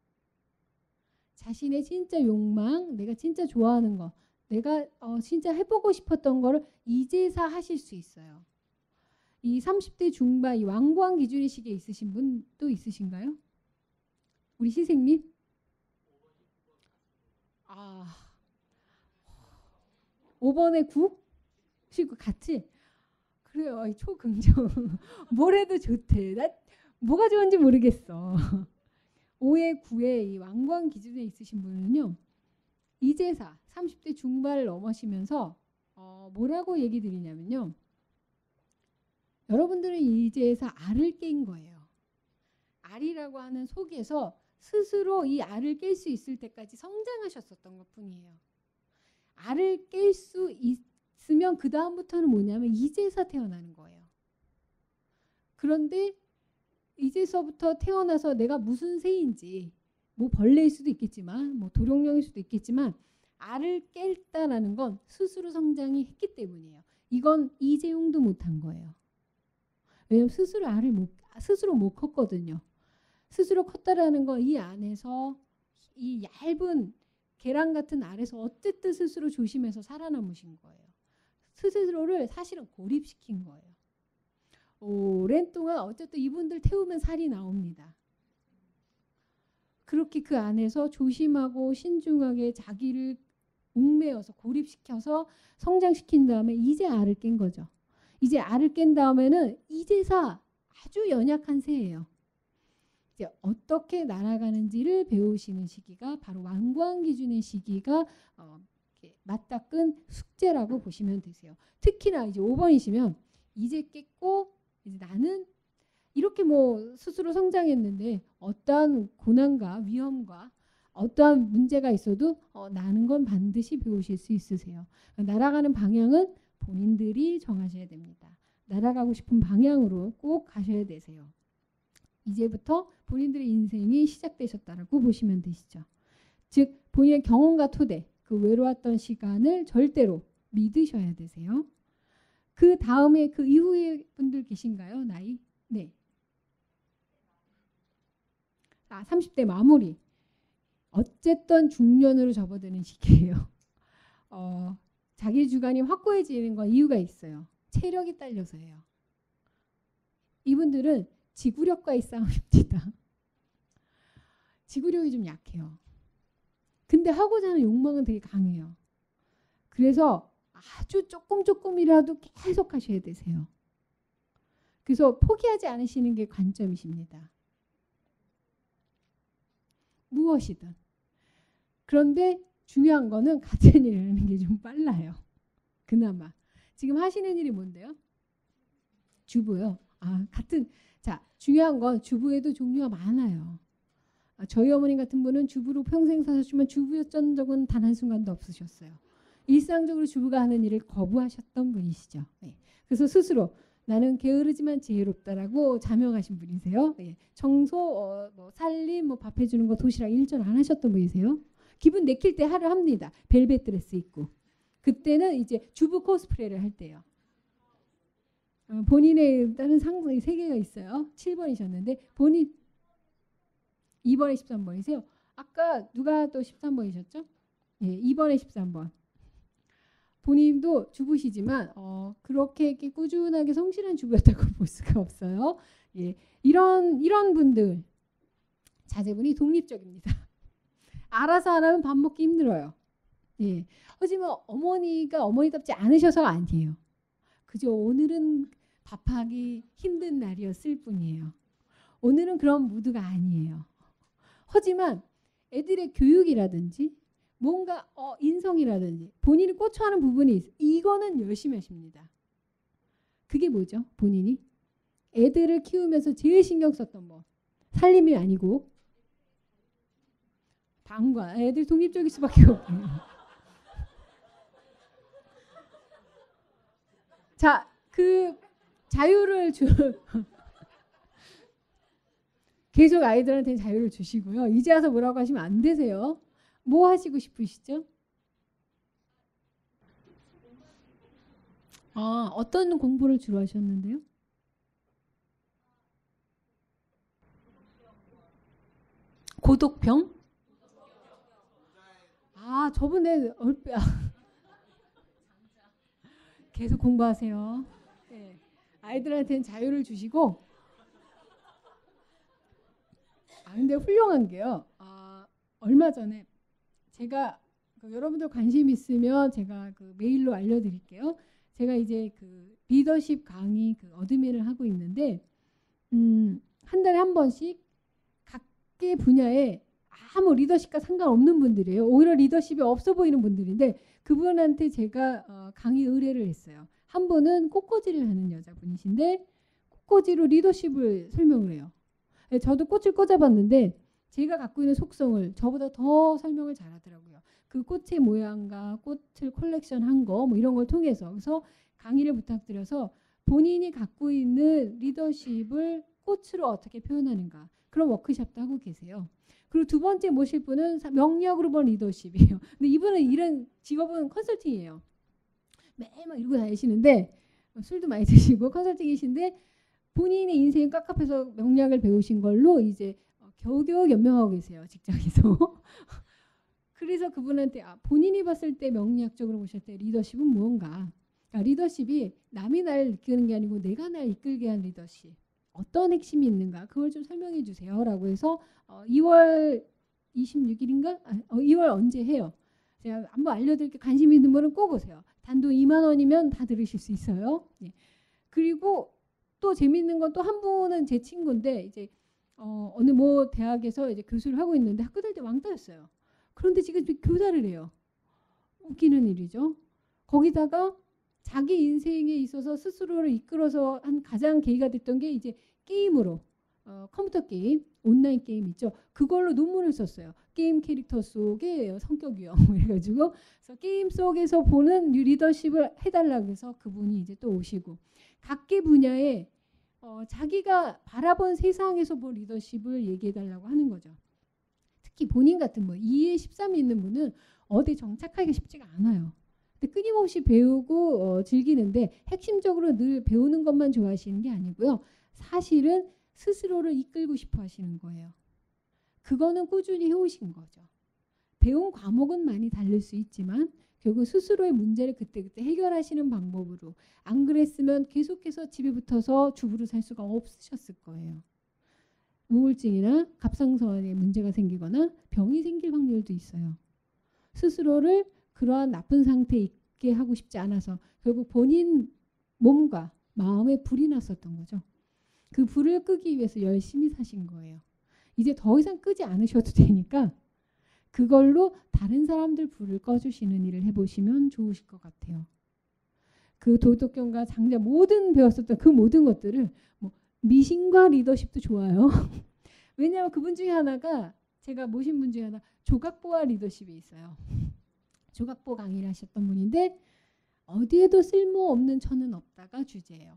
자신의 진짜 욕망, 내가 진짜 좋아하는 거, 내가 진짜 해보고 싶었던 거를 이제서 하실 수 있어요. 이 30대 중반 이 완고한 기준의 시기에 있으신 분 또 있으신가요? 우리 시생님? 5번에 9? 19 같이? 그래요. 초긍정. 뭘 해도 좋대. 나 뭐가 좋은지 모르겠어. 5에 9에 이 완고한 기준에 있으신 분은요. 이제사 30대 중반을 넘으시면서 뭐라고 얘기 드리냐면요. 여러분들은 이제서 알을 깬 거예요. 알이라고 하는 속에서 스스로 이 알을 깰 수 있을 때까지 성장하셨었던 것뿐이에요. 알을 깰 수 있으면 그 다음부터는 뭐냐면 이제서 태어나는 거예요. 그런데 이제서부터 태어나서 내가 무슨 새인지 뭐 벌레일 수도 있겠지만 뭐 도룡령일 수도 있겠지만 알을 깼다라는 건 스스로 성장이 했기 때문이에요. 이건 이재용도 못한 거예요. 왜냐하면 스스로 못 컸거든요. 스스로 컸다라는 건 이 안에서 이 얇은 계란 같은 알에서 어쨌든 스스로 조심해서 살아남으신 거예요. 스스로를 사실은 고립시킨 거예요. 오랜 동안 어쨌든 이분들 태우면 살이 나옵니다. 그렇게 그 안에서 조심하고 신중하게 자기를 옥매어서 고립시켜서 성장시킨 다음에 이제 알을 깬 거죠. 이제 알을 깬 다음에는 이제서 아주 연약한 새예요. 이제 어떻게 날아가는지를 배우시는 시기가 바로 완고한 기준의 시기가 맞닥은 숙제라고 보시면 되세요. 특히나 이제 5번이시면 이제 깼고 이제 나는 이렇게 뭐 스스로 성장했는데 어떠한 고난과 위험과 어떠한 문제가 있어도 나는 건 반드시 배우실 수 있으세요. 날아가는 방향은 본인들이 정하셔야 됩니다. 날아가고 싶은 방향으로 꼭 가셔야 되세요. 이제부터 본인들의 인생이 시작되셨다라고 보시면 되시죠. 즉 본인의 경험과 토대, 그 외로웠던 시간을 절대로 믿으셔야 되세요. 그 다음에 그 이후에 분들 계신가요? 나이? 네. 30대 마무리. 어쨌든 중년으로 접어드는 시기예요. 자기 주관이 확고해지는 건 이유가 있어요. 체력이 딸려서예요. 이분들은 지구력과의 싸움입니다. 지구력이 좀 약해요. 근데 하고자 하는 욕망은 되게 강해요. 그래서 아주 조금이라도 계속 하셔야 되세요. 그래서 포기하지 않으시는 게 관점이십니다. 무엇이든. 그런데 중요한 거는 같은 일을 하는 게 좀 빨라요. 그나마. 지금 하시는 일이 뭔데요? 주부요. 자, 중요한 건 주부에도 종류가 많아요. 저희 어머님 같은 분은 주부로 평생 사셨지만 주부였던 적은 단 한순간도 없으셨어요. 일상적으로 주부가 하는 일을 거부하셨던 분이시죠. 네. 그래서 스스로 나는 게으르지만 지혜롭다라고 자명하신 분이세요. 네. 청소, 살림, 밥 해주는 거 도시락 일절 안 하셨던 분이세요. 기분 내킬 때 하루 합니다. 벨벳 드레스 입고. 그때는 이제 주부 코스프레를 할 때요. 본인의 다른 상상이 3개가 있어요. 7번이셨는데 본인 2번에 13번이세요. 아까 누가 또 13번이셨죠? 예, 2번에 13번. 본인도 주부시지만 그렇게 꾸준하게 성실한 주부였다고 볼 수가 없어요. 예, 이런 분들 자제분이 독립적입니다. 알아서 안 하면 밥 먹기 힘들어요. 예, 하지만 어머니가 어머니답지 않으셔서가 아니에요. 그저 오늘은 밥하기 힘든 날이었을 뿐이에요. 오늘은 그런 무드가 아니에요. 하지만 애들의 교육이라든지 뭔가 인성이라든지 본인이 꽂혀하는 부분이 있어요. 이거는 열심히 하십니다. 그게 뭐죠? 본인이 애들을 키우면서 제일 신경 썼던 뭐 살림이 아니고 방과 애들 독립적일 수밖에 없고요. 자, 그 자유를 계속 아이들한테 자유를 주시고요. 이제 와서 뭐라고 하시면 안 되세요. 뭐 하시고 싶으시죠? 어떤 공부를 주로 하셨는데요? 고독병? 저번에 계속 공부하세요. 네. 아이들한테는 자유를 주시고 근데 훌륭한 게요. 얼마 전에 제가 여러분들 관심 있으면 제가 메일로 알려드릴게요. 제가 이제 리더십 강의 어드민을 하고 있는데 한 달에 한 번씩 각계 분야에 아무 리더십과 상관없는 분들이에요. 오히려 리더십이 없어 보이는 분들인데 그분한테 제가 강의 의뢰를 했어요. 한 분은 꽃꽂이를 하는 여자분이신데 꽃꽂이로 리더십을 설명을 해요. 저도 꽃을 꽂아봤는데 제가 갖고 있는 속성을 저보다 더 설명을 잘하더라고요. 그 꽃의 모양과 꽃을 컬렉션한 거 뭐 이런 걸 통해서 그래서 강의를 부탁드려서 본인이 갖고 있는 리더십을 꽃으로 어떻게 표현하는가 그런 워크숍도 하고 계세요. 그리고 두 번째 모실 분은 명리학으로 본 리더십이에요. 근데 이분은 이런 직업은 컨설팅이에요. 매일 막 이러고 다니시는데 술도 많이 드시고 컨설팅이신데 본인의 인생이 깝깝해서 명리학을 배우신 걸로 이제 겨우겨우 연명하고 계세요. 직장에서. 그래서 그분한테 본인이 봤을 때 명리학적으로 보실 때 리더십은 무언가. 그러니까 리더십이 남이 날 이끄는 게 아니고 내가 날 이끌게 한 리더십. 어떤 핵심이 있는가 그걸 좀 설명해 주세요. 라고 해서 2월 26일인가? 2월 언제 해요. 제가 한번 알려드릴게요. 관심 있는 분은 꼭 오세요. 단돈 2만 원이면 다 들으실 수 있어요. 예. 그리고 또 재밌는 건 또 한 분은 제 친구인데 이제 어느 뭐 대학에서 이제 교수를 하고 있는데 학교 다닐 때 왕따였어요. 그런데 지금 교사를 해요. 웃기는 일이죠. 거기다가 자기 인생에 있어서 스스로를 이끌어서 한 가장 계기가 됐던 게 이제 게임으로 컴퓨터 게임, 온라인 게임 있죠. 그걸로 논문을 썼어요. 게임 캐릭터 속의 성격 유형 해가지고 그래서 게임 속에서 보는 리더십을 해달라고 해서 그분이 이제 또 오시고 각계 분야에 자기가 바라본 세상에서 본 리더십을 얘기해달라고 하는 거죠. 특히 본인 같은 2에 13이 있는 분은 어디 정착하기가 쉽지가 않아요. 근데 끊임없이 배우고 즐기는데 핵심적으로 늘 배우는 것만 좋아하시는 게 아니고요. 사실은 스스로를 이끌고 싶어 하시는 거예요. 그거는 꾸준히 해오신 거죠. 배운 과목은 많이 다를 수 있지만 결국 스스로의 문제를 그때그때 해결하시는 방법으로, 안 그랬으면 계속해서 집에 붙어서 주부로 살 수가 없으셨을 거예요. 우울증이나 갑상선에 문제가 생기거나 병이 생길 확률도 있어요. 스스로를 그러한 나쁜 상태에 있게 하고 싶지 않아서 결국 본인 몸과 마음에 불이 났었던 거죠. 그 불을 끄기 위해서 열심히 사신 거예요. 이제 더 이상 끄지 않으셔도 되니까 그걸로 다른 사람들 불을 꺼주시는 일을 해보시면 좋으실 것 같아요. 그 도덕경과 장자 모든 배웠었던 그 모든 것들을 뭐 미신과 리더십도 좋아요. 왜냐하면 그분 중에 하나가, 제가 모신 분 중에 하나 조각보와 리더십이 있어요. 조각보 강의를 하셨던 분인데 어디에도 쓸모없는 천은 없다가 주제예요.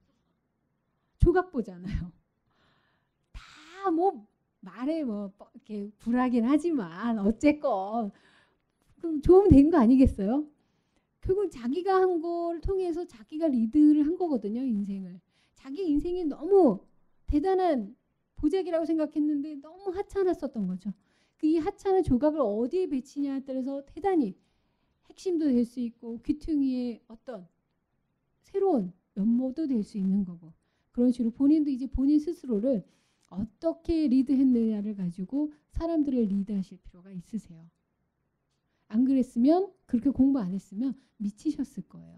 조각보잖아요. 다 뭐 말에 뭐 이렇게 불하긴 하지만 어쨌건 그럼 좋으면 된 거 아니겠어요? 결국 자기가 한 걸 통해서 자기가 리드를 한 거거든요. 인생을. 자기 인생이 너무 대단한 보자기라고 생각했는데 너무 하찮았었던 거죠. 이 하찮은 조각을 어디에 배치냐에 따라서 대단히 핵심도 될 수 있고 귀퉁이의 어떤 새로운 면모도 될 수 있는 거고, 그런 식으로 본인도 이제 본인 스스로를 어떻게 리드했느냐를 가지고 사람들을 리드하실 필요가 있으세요. 안 그랬으면, 그렇게 공부 안 했으면 미치셨을 거예요.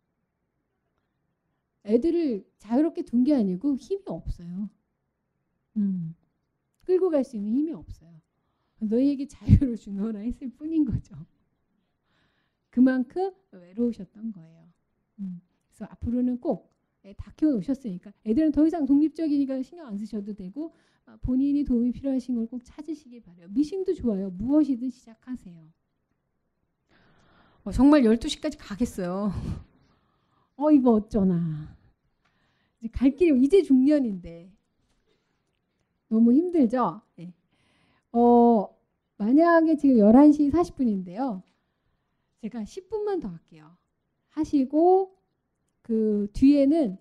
애들을 자유롭게 둔 게 아니고 힘이 없어요. 끌고 갈 수 있는 힘이 없어요. 너희에게 자유를 주노라 했을 뿐인 거죠. 그만큼 외로우셨던 거예요. 그래서 앞으로는 꼭 다 키워놓으셨으니까 애들은 더 이상 독립적이니까 신경 안 쓰셔도 되고, 본인이 도움이 필요하신 걸 꼭 찾으시기 바라요. 미싱도 좋아요. 무엇이든 시작하세요. 정말 12시까지 가겠어요. 이거 어쩌나. 이제 갈 길이 이제 중년인데 너무 힘들죠? 네. 만약에 지금 11시 40분인데요. 제가 10분만 더 할게요. 하시고 그 뒤에는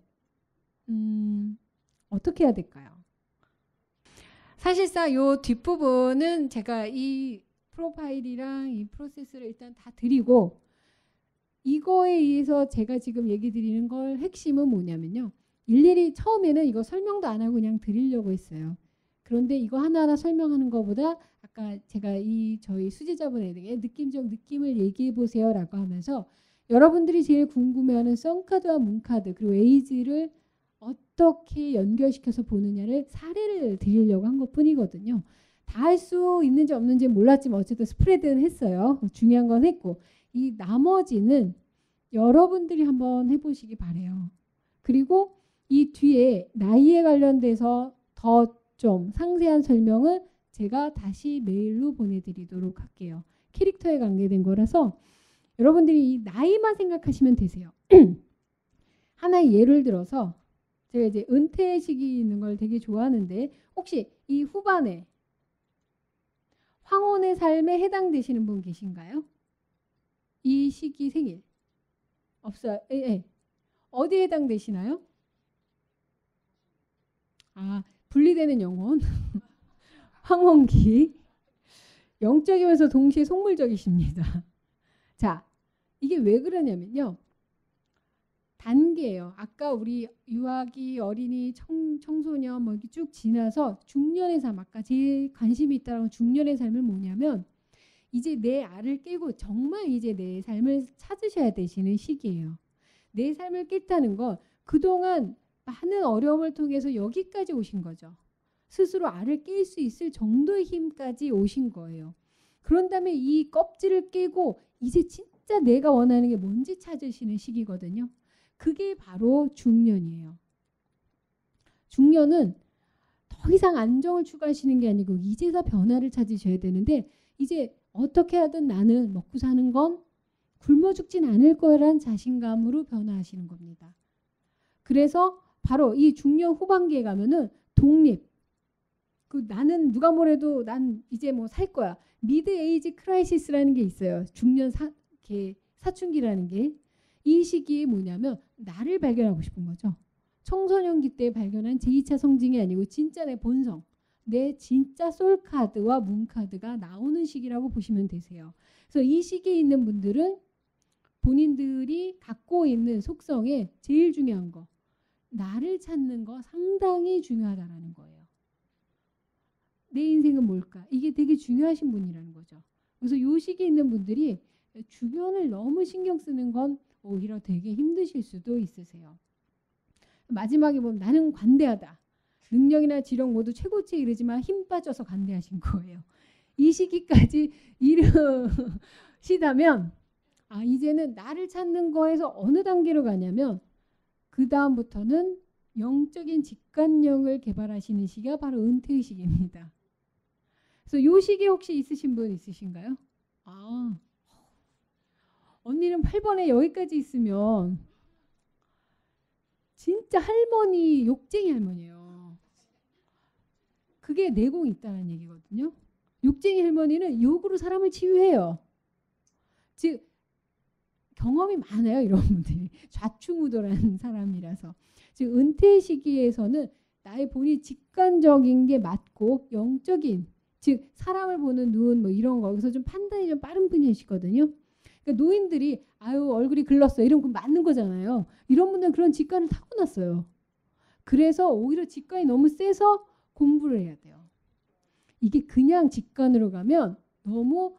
어떻게 해야 될까요? 사실상 이 뒷부분은 제가 이 프로파일이랑 이 프로세스를 일단 다 드리고, 이거에 의해서 제가 지금 얘기 드리는 걸 핵심은 뭐냐면요. 일일이 처음에는 이거 설명도 안 하고 그냥 드리려고 했어요. 그런데 이거 하나하나 설명하는 것보다 아까 제가 저희 수제자분에게 느낌적 느낌을 얘기해 보세요 라고 하면서 여러분들이 제일 궁금해하는 썬카드와 문카드 그리고 에이즈를 어떻게 연결시켜서 보느냐를 사례를 드리려고 한 것뿐이거든요. 다 할 수 있는지 없는지 몰랐지만 어쨌든 스프레드는 했어요. 중요한 건 했고, 이 나머지는 여러분들이 한번 해보시기 바래요. 그리고 이 뒤에 나이에 관련돼서 더 좀 상세한 설명은 제가 다시 메일로 보내드리도록 할게요. 캐릭터에 관계된 거라서 여러분들이 이 나이만 생각하시면 되세요. 하나의 예를 들어서 제가 이제 은퇴 시기 있는 걸 되게 좋아하는데, 혹시 이 후반에 황혼의 삶에 해당되시는 분 계신가요? 이 시기 생일 없어요? 예. 어디에 해당되시나요? 분리되는 영혼. 황혼기. 영적이면서 동시에 속물적이십니다. 자, 이게 왜 그러냐면요. 단계예요. 아까 우리 유아기, 어린이, 청소년 뭐 이렇게 쭉 지나서 중년의 삶, 아까 제일 관심이 있다는 중년의 삶은 뭐냐면 이제 내 알을 깨고 정말 이제 내 삶을 찾으셔야 되시는 시기예요. 내 삶을 깼다는 건 그동안 많은 어려움을 통해서 여기까지 오신 거죠. 스스로 알을 깰 수 있을 정도의 힘까지 오신 거예요. 그런 다음에 이 껍질을 깨고 이제 진짜 내가 원하는 게 뭔지 찾으시는 시기거든요. 그게 바로 중년이에요. 중년은 더 이상 안정을 추구하시는 게 아니고 이제서 변화를 찾으셔야 되는데, 이제 어떻게 하든 나는 먹고 사는 건 굶어 죽진 않을 거라는 자신감으로 변화하시는 겁니다. 그래서 바로 이 중년 후반기에 가면은 독립, 나는 누가 뭐래도 난 이제 뭐 살 거야. 미드 에이지 크라이시스라는 게 있어요. 중년 사춘기라는 게. 이 시기에 뭐냐면 나를 발견하고 싶은 거죠. 청소년기 때 발견한 제2차 성징이 아니고 진짜 내 본성, 내 진짜 솔카드와 문카드가 나오는 시기라고 보시면 되세요. 그래서 이 시기에 있는 분들은 본인들이 갖고 있는 속성에 제일 중요한 거, 나를 찾는 거 상당히 중요하다라는 거예요. 내 인생은 뭘까? 이게 되게 중요하신 분이라는 거죠. 그래서 이 시기에 있는 분들이 주변을 너무 신경 쓰는 건 오히려 되게 힘드실 수도 있으세요. 마지막에 보면 나는 관대하다. 능력이나 지력 모두 최고치에 이르지만 힘 빠져서 관대하신 거예요. 이 시기까지 이르시다면 이제는 나를 찾는 거에서 어느 단계로 가냐면 그 다음부터는 영적인 직관력을 개발하시는 시기가 바로 은퇴의 시기입니다. 그래서 이 시기 혹시 있으신 분 있으신가요? 언니는 8번에 여기까지 있으면 진짜 할머니, 욕쟁이 할머니예요. 그게 내공이 있다는 얘기거든요. 욕쟁이 할머니는 욕으로 사람을 치유해요. 즉 경험이 많아요. 이런 분들이. 좌충우돌한 사람이라서. 즉 은퇴 시기에서는 나의 본인 직관적인 게 맞고 영적인, 즉 사람을 보는 눈 뭐 이런 거 여기서 좀 판단이 좀 빠른 분이시거든요. 그러니까 노인들이 아유 얼굴이 글렀어 이런 거 맞는 거잖아요. 이런 분들은 그런 직관을 타고났어요. 그래서 오히려 직관이 너무 세서 공부를 해야 돼요. 이게 그냥 직관으로 가면 너무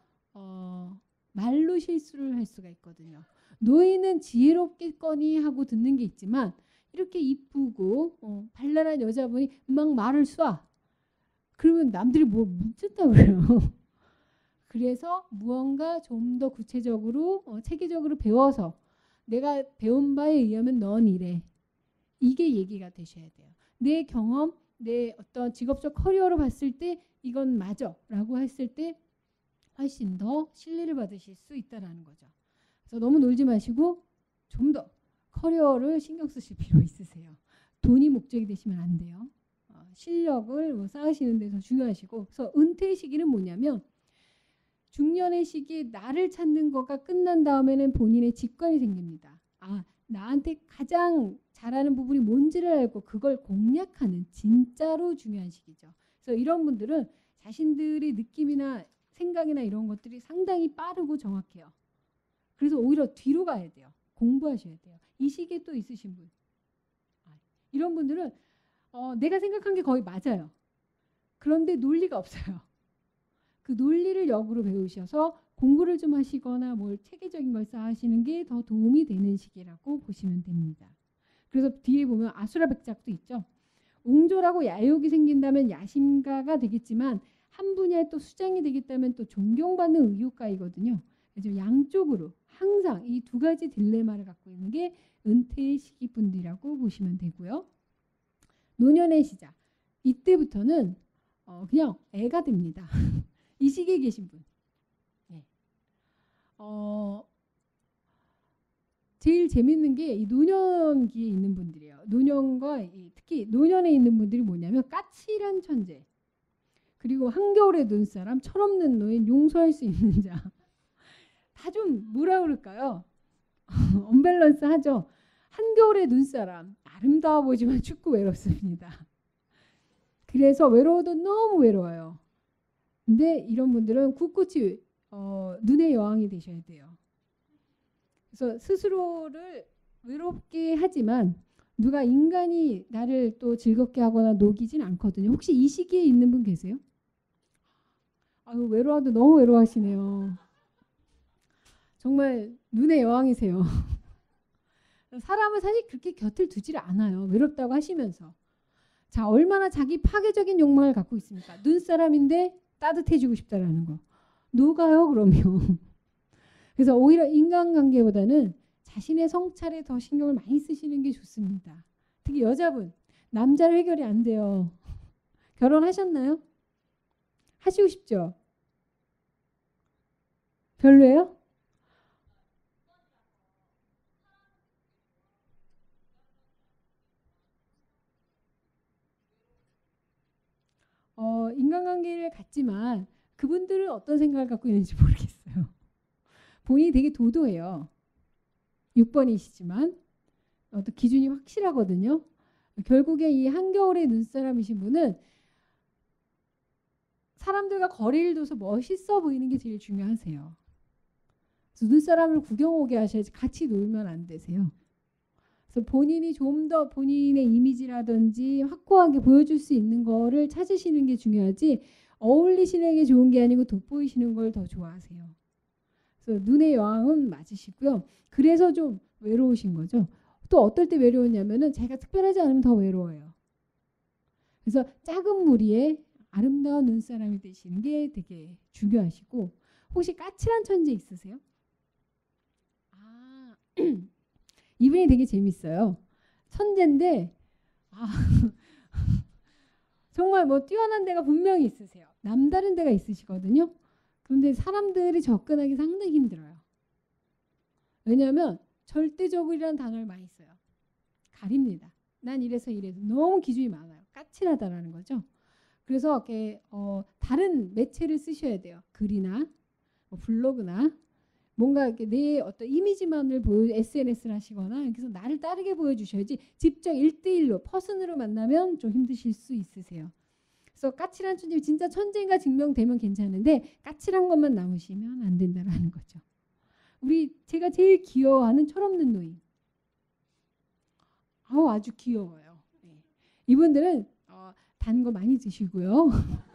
말로 실수를 할 수가 있거든요. 노인은 지혜롭겠거니 하고 듣는 게 있지만 이렇게 이쁘고 발랄한 여자분이 막 말을 쏴. 그러면 남들이 뭐 묻겠다고 그래요. 그래서 무언가 좀 더 구체적으로 체계적으로 배워서 내가 배운 바에 의하면 넌 이래. 이게 얘기가 되셔야 돼요. 내 경험, 내 어떤 직업적 커리어로 봤을 때 이건 맞아 라고 했을 때 훨씬 더 신뢰를 받으실 수 있다는 거죠. 그래서 너무 놀지 마시고 좀 더 커리어를 신경 쓰실 필요 있으세요. 돈이 목적이 되시면 안 돼요. 실력을 쌓으시는 데서 중요하시고, 그래서 은퇴 시기는 뭐냐면 중년의 시기에 나를 찾는 거가 끝난 다음에는 본인의 직관이 생깁니다. 나한테 가장 잘하는 부분이 뭔지를 알고 그걸 공략하는 진짜로 중요한 시기죠. 그래서 이런 분들은 자신들의 느낌이나 생각이나 이런 것들이 상당히 빠르고 정확해요. 그래서 오히려 뒤로 가야 돼요. 공부하셔야 돼요. 이 시기에 또 있으신 분. 이런 분들은 내가 생각한 게 거의 맞아요. 그런데 논리가 없어요. 그 논리를 역으로 배우셔서 공부를 좀 하시거나 뭘 체계적인 걸 쌓으시는 게 더 도움이 되는 시기라고 보시면 됩니다. 그래서 뒤에 보면 아수라백작도 있죠. 옹졸하고 야욕이 생긴다면 야심가가 되겠지만 한 분야에 또 수장이 되겠다면 또 존경받는 의욕가이거든요. 그래서 양쪽으로 항상 이 두 가지 딜레마를 갖고 있는 게 은퇴의 시기분들이라고 보시면 되고요. 노년의 시작. 이때부터는 그냥 애가 됩니다. 이 시기에 계신 분. 네. 제일 재밌는 게 이 노년기에 있는 분들이에요. 노년과 특히 노년에 있는 분들이 뭐냐면 까칠한 천재. 그리고 한겨울의 눈사람, 철없는 노인, 용서할 수 있는 자. 다 좀 뭐라 그럴까요? 언밸런스 하죠. 한겨울의 눈사람, 아름다워 보이지만 춥고 외롭습니다. 그래서 외로워도 너무 외로워요. 근데 이런 분들은 굳굳이 눈의 여왕이 되셔야 돼요. 그래서 스스로를 외롭게 하지만 누가 인간이 나를 또 즐겁게 하거나 녹이진 않거든요. 혹시 이 시기에 있는 분 계세요? 외로워도 너무 외로워하시네요. 정말 눈의 여왕이세요. 사람을 사실 그렇게 곁을 두지를 않아요. 외롭다고 하시면서. 자, 얼마나 자기 파괴적인 욕망을 갖고 있습니까? 눈사람인데 따뜻해지고 싶다라는 거. 녹아요 그러면. 그래서 오히려 인간관계보다는 자신의 성찰에 더 신경을 많이 쓰시는 게 좋습니다. 특히 여자분. 남자를 해결이 안 돼요. 결혼하셨나요? 하시고 싶죠? 별로예요? 인간관계를 갖지만 그분들은 어떤 생각을 갖고 있는지 모르겠어요. 본인이 되게 도도해요. 6번이시지만 어떤 기준이 확실하거든요. 결국에 이 한겨울의 눈사람이신 분은 사람들과 거리를 둬서 멋있어 보이는 게 제일 중요하세요. 그래서 눈사람을 구경 오게 하셔야지 같이 놀면 안 되세요. 그래서 본인이 좀 더 본인의 이미지라든지 확고하게 보여줄 수 있는 거를 찾으시는 게 중요하지 어울리시는 게 좋은 게 아니고 돋보이시는 걸 더 좋아하세요. 그래서 눈의 여왕은 맞으시고요. 그래서 좀 외로우신 거죠. 또 어떨 때 외로웠냐면은 자기가 특별하지 않으면 더 외로워요. 그래서 작은 무리에 아름다운 눈사람이 되시는 게 되게 중요하시고 혹시 까칠한 천재 있으세요? 아 이분이 되게 재밌어요. 천재인데 정말 뭐 뛰어난 데가 분명히 있으세요. 남다른 데가 있으시거든요. 그런데 사람들이 접근하기 상당히 힘들어요. 왜냐하면 절대적이라는 단어를 많이 써요. 가립니다. 난 이래서 너무 기준이 많아요. 까칠하다라는 거죠. 그래서 이렇게 다른 매체를 쓰셔야 돼요. 글이나 뭐 블로그나 뭔가 이렇게 내 어떤 이미지만을 SNS를 하시거나 여기서 나를 다르게 보여주셔야지 직접 1대1로 퍼슨으로 만나면 좀 힘드실 수 있으세요. 그래서 까칠한 천재 진짜 천재인가 증명되면 괜찮은데 까칠한 것만 남으시면 안 된다라는 거죠. 제가 제일 귀여워하는 철없는 노인. 아주 귀여워요. 네. 이분들은 단 거 많이 드시고요.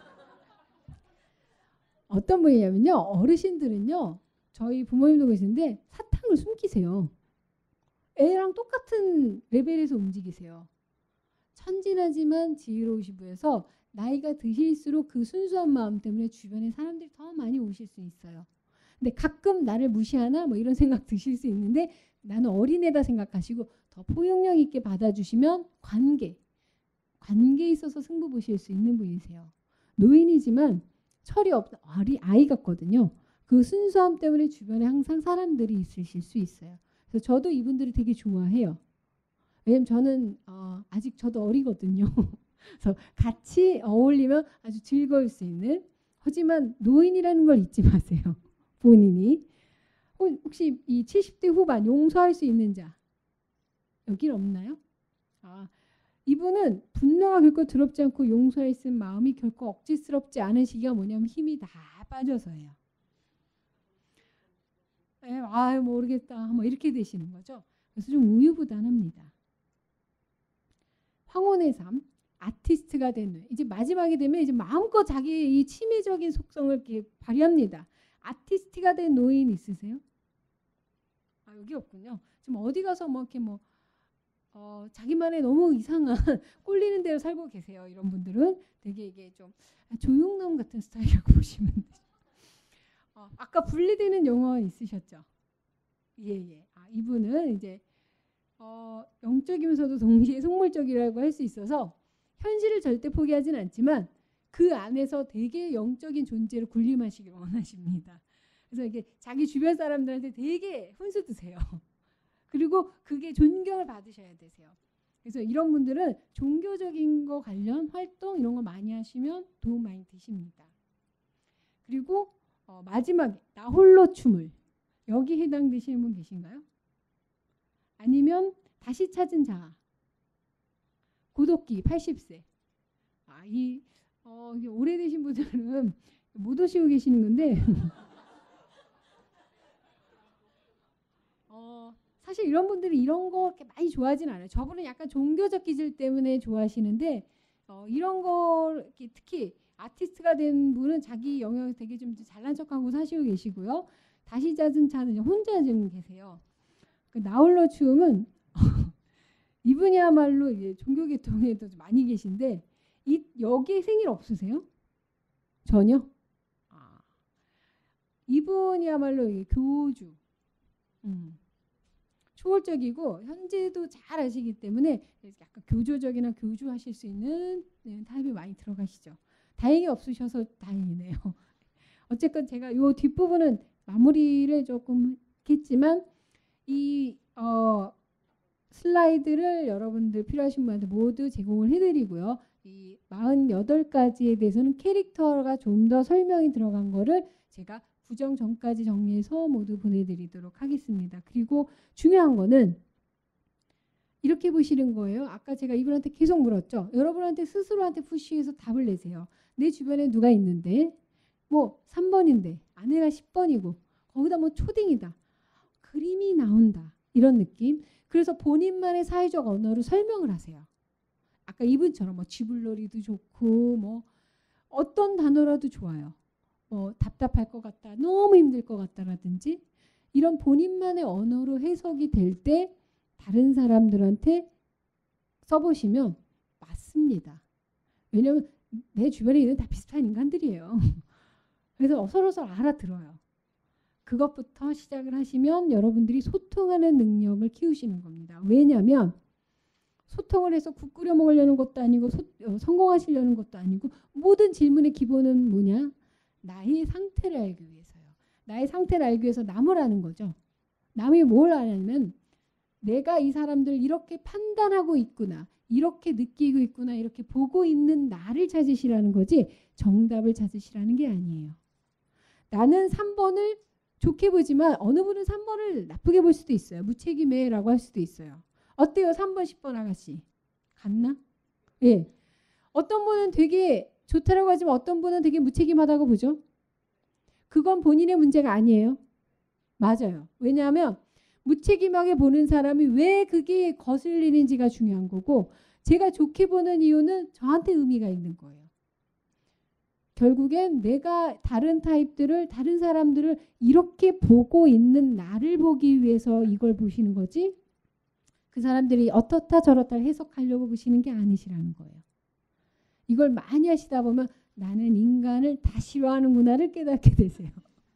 어떤 분이냐면요. 어르신들은요. 저희 부모님도 계신데 사탕을 숨기세요. 애랑 똑같은 레벨에서 움직이세요. 천진하지만 지혜로우신 분에서 나이가 드실수록 그 순수한 마음 때문에 주변에 사람들이 더 많이 오실 수 있어요. 근데 가끔 나를 무시하나 뭐 이런 생각 드실 수 있는데 나는 어린애다 생각하시고 더 포용력 있게 받아주시면 관계에 있어서 승부 보실 수 있는 분이세요. 노인이지만 철이 없는 아이 같거든요. 그 순수함 때문에 주변에 항상 사람들이 있으실 수 있어요. 그래서 저도 이분들을 되게 좋아해요. 왜냐면 저는 아직 저도 어리거든요. 그래서 같이 어울리면 아주 즐거울 수 있는 하지만 노인이라는 걸 잊지 마세요. 본인이. 혹시 이 70대 후반 용서할 수 있는 자 여긴 없나요? 이분은 분노가 결코 더럽지 않고 용서할 수 있는 마음이 결코 억지스럽지 않은 시기가 뭐냐면 힘이 다 빠져서예요. 모르겠다. 뭐 이렇게 되시는 거죠. 그래서 좀 우유부단합니다. 황혼의 삶, 아티스트가 되는 이제 마지막이 되면 이제 마음껏 자기의 이 치매적인 속성을 이렇게 발휘합니다. 아티스트가 된 노인 있으세요? 여기 없군요. 지금 어디 가서 뭐 이렇게 자기만의 너무 이상한 꼴리는 대로 살고 계세요. 이런 분들은 되게 이게 좀 조용남 같은 스타일이라고 보시면 돼요. 아까 분리되는 용어 있으셨죠? 예. 이분은 이제 영적이면서도 동시에 속물적이라고 할 수 있어서 현실을 절대 포기하진 않지만 그 안에서 되게 영적인 존재로 군림하시길 원하십니다. 그래서 이게 자기 주변 사람들한테 되게 훈수 드세요. 그리고 그게 존경을 받으셔야 되세요. 그래서 이런 분들은 종교적인 거 관련 활동 이런 거 많이 하시면 도움 많이 되십니다. 그리고 마지막에 나 홀로 춤을 여기 해당되시는 분 계신가요? 아니면 다시 찾은 자아 고독기 80세 오래되신 분들은 못 오시고 계시는 건데 사실 이런 분들이 이런 거 이렇게 많이 좋아하진 않아요. 저분은 약간 종교적 기질 때문에 좋아하시는데 이런 거 특히 아티스트가 된 분은 자기 영역에서 되게 좀 잘난 척하고 사시고 계시고요. 다시 찾은 자는 혼자 좀 계세요. 나홀로 춤은 이분이야말로 이제 종교 계통에도 많이 계신데 여기에 생일 없으세요? 전혀? 이분이야말로 교주 초월적이고 현재도 잘 아시기 때문에 약간 교조적이나 교주하실 수 있는 타입이 많이 들어가시죠. 다행히 없으셔서 다행이네요. 어쨌건 제가 이 뒷부분은 마무리를 조금 했지만 이 슬라이드를 여러분들 필요하신 분한테 모두 제공을 해드리고요. 이 48가지에 대해서는 캐릭터가 좀 더 설명이 들어간 거를 제가 구정 전까지 정리해서 모두 보내드리도록 하겠습니다. 그리고 중요한 거는 이렇게 보시는 거예요. 아까 제가 이분한테 계속 물었죠. 여러분한테 스스로한테 푸시해서 답을 내세요. 내 주변에 누가 있는데 뭐 3번인데 아내가 10번이고 거기다 뭐 초딩이다. 그림이 나온다. 이런 느낌. 그래서 본인만의 사회적 언어로 설명을 하세요. 아까 이분처럼 뭐 쥐불놀이도 좋고 뭐 어떤 단어라도 좋아요. 뭐 답답할 것 같다. 너무 힘들 것 같다라든지 이런 본인만의 언어로 해석이 될 때 다른 사람들한테 써보시면 맞습니다. 왜냐하면 내 주변에 있는 다 비슷한 인간들이에요. 그래서 서로서로 알아들어요. 그것부터 시작을 하시면 여러분들이 소통하는 능력을 키우시는 겁니다. 왜냐하면 소통을 해서 국 끓여 먹으려는 것도 아니고 성공하시려는 것도 아니고 모든 질문의 기본은 뭐냐? 나의 상태를 알기 위해서요. 나의 상태를 알기 위해서 남을 아는 거죠. 남이 뭘 아냐면 내가 이 사람들 이렇게 판단하고 있구나. 이렇게 느끼고 있구나. 이렇게 보고 있는 나를 찾으시라는 거지 정답을 찾으시라는 게 아니에요. 나는 3번을 좋게 보지만 어느 분은 3번을 나쁘게 볼 수도 있어요. 무책임해라고 할 수도 있어요. 어때요? 3번, 10번 아가씨. 같나? 예. 어떤 분은 되게 좋다라고 하지만 어떤 분은 되게 무책임하다고 보죠. 그건 본인의 문제가 아니에요. 맞아요. 왜냐하면 무책임하게 보는 사람이 왜 그게 거슬리는지가 중요한 거고 제가 좋게 보는 이유는 저한테 의미가 있는 거예요. 결국엔 내가 다른 타입들을 다른 사람들을 이렇게 보고 있는 나를 보기 위해서 이걸 보시는 거지 그 사람들이 어떻다 저렇다 해석하려고 보시는 게 아니시라는 거예요. 이걸 많이 하시다 보면 나는 인간을 다 싫어하는구나를 깨닫게 되세요.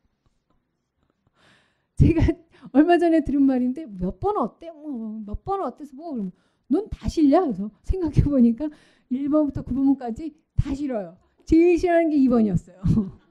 제가 얼마 전에 들은 말인데 몇 번 어때? 몇 번 어때서 뭐 넌 다 싫냐? 그래서 생각해 보니까 1번부터 9번까지 다 싫어요. 제일 싫어하는 게 2번이었어요.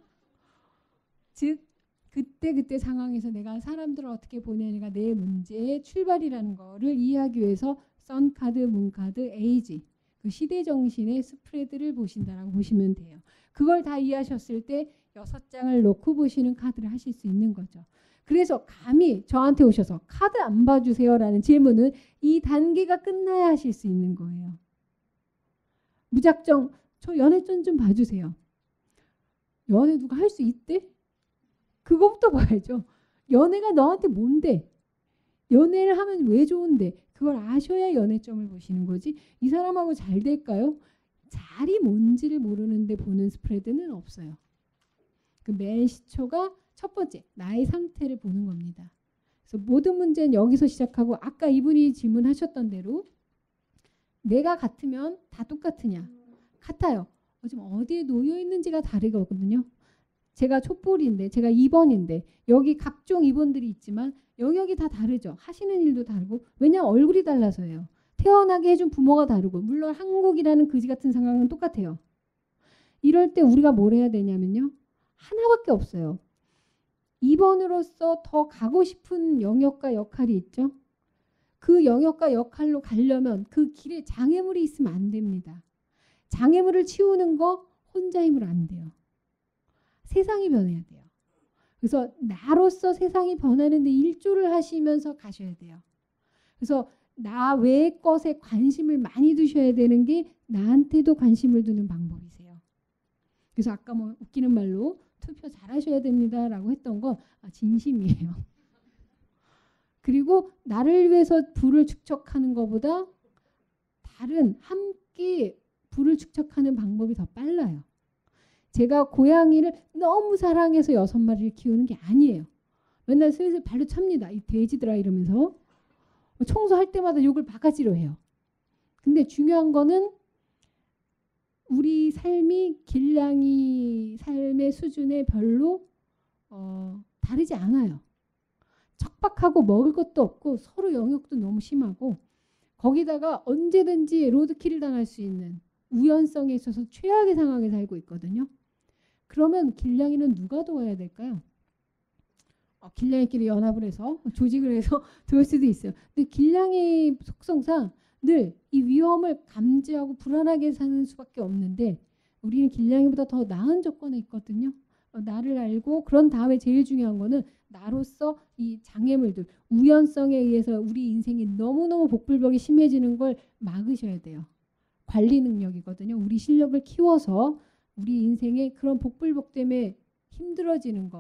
즉 그때 상황에서 내가 사람들을 어떻게 보냐가 내 문제의 출발이라는 거를 이해하기 위해서 선카드, 문카드, 에이지 그 시대정신의 스프레드를 보신다라고 보시면 돼요. 그걸 다 이해하셨을 때 6장을 놓고 보시는 카드를 하실 수 있는 거죠. 그래서 감히 저한테 오셔서 카드 안 봐주세요 라는 질문은 이 단계가 끝나야 하실 수 있는 거예요. 무작정 저 연애전 좀 봐주세요. 연애 누가 할 수 있대? 그거부터 봐야죠. 연애가 너한테 뭔데? 연애를 하면 왜 좋은데? 그걸 아셔야 연애점을 보시는 거지. 이 사람하고 잘 될까요? 잘이 뭔지를 모르는데 보는 스프레드는 없어요. 그 맨 시초가 첫 번째, 나의 상태를 보는 겁니다. 그래서 모든 문제는 여기서 시작하고 아까 이분이 질문하셨던 대로 내가 같으면 다 똑같으냐? 같아요. 지금 어디에 놓여 있는지가 다르거든요. 제가 촛불인데 제가 2번인데 여기 각종 2번들이 있지만 영역이 다 다르죠. 하시는 일도 다르고 왜냐하면 얼굴이 달라서예요. 태어나게 해준 부모가 다르고 물론 한국이라는 그지 같은 상황은 똑같아요. 이럴 때 우리가 뭘 해야 되냐면요. 하나밖에 없어요. 2번으로서 더 가고 싶은 영역과 역할이 있죠. 그 영역과 역할로 가려면 그 길에 장애물이 있으면 안 됩니다. 장애물을 치우는 거 혼자 힘으로 안 돼요. 세상이 변해야 돼요. 그래서 나로서 세상이 변하는데 일조를 하시면서 가셔야 돼요. 그래서 나 외의 것에 관심을 많이 두셔야 되는 게 나한테도 관심을 두는 방법이세요. 그래서 아까 뭐 웃기는 말로 투표 잘하셔야 됩니다라고 했던 건 진심이에요. 그리고 나를 위해서 부를 축적하는 것보다 다른 함께 부를 축적하는 방법이 더 빨라요. 제가 고양이를 너무 사랑해서 6마리를 키우는 게 아니에요. 맨날 슬슬 발로 찹니다. 이 돼지들아 이러면서. 청소할 때마다 욕을 바가지로 해요. 근데 중요한 거는 우리 삶이 길냥이 삶의 수준에 별로 다르지 않아요. 척박하고 먹을 것도 없고 서로 영역도 너무 심하고 거기다가 언제든지 로드킬을 당할 수 있는 우연성에 있어서 최악의 상황에 살고 있거든요. 그러면 길냥이는 누가 도와야 될까요? 길냥이끼리 연합을 해서 조직을 해서 도울 수도 있어요. 근데 길냥이 속성상 늘 이 위험을 감지하고 불안하게 사는 수밖에 없는데 우리는 길냥이보다 더 나은 조건에 있거든요. 나를 알고 그런 다음에 제일 중요한 거는 나로서 이 장애물들 우연성에 의해서 우리 인생이 너무너무 복불복이 심해지는 걸 막으셔야 돼요. 관리 능력이거든요. 우리 실력을 키워서 우리 인생에 그런 복불복 때문에 힘들어지는 거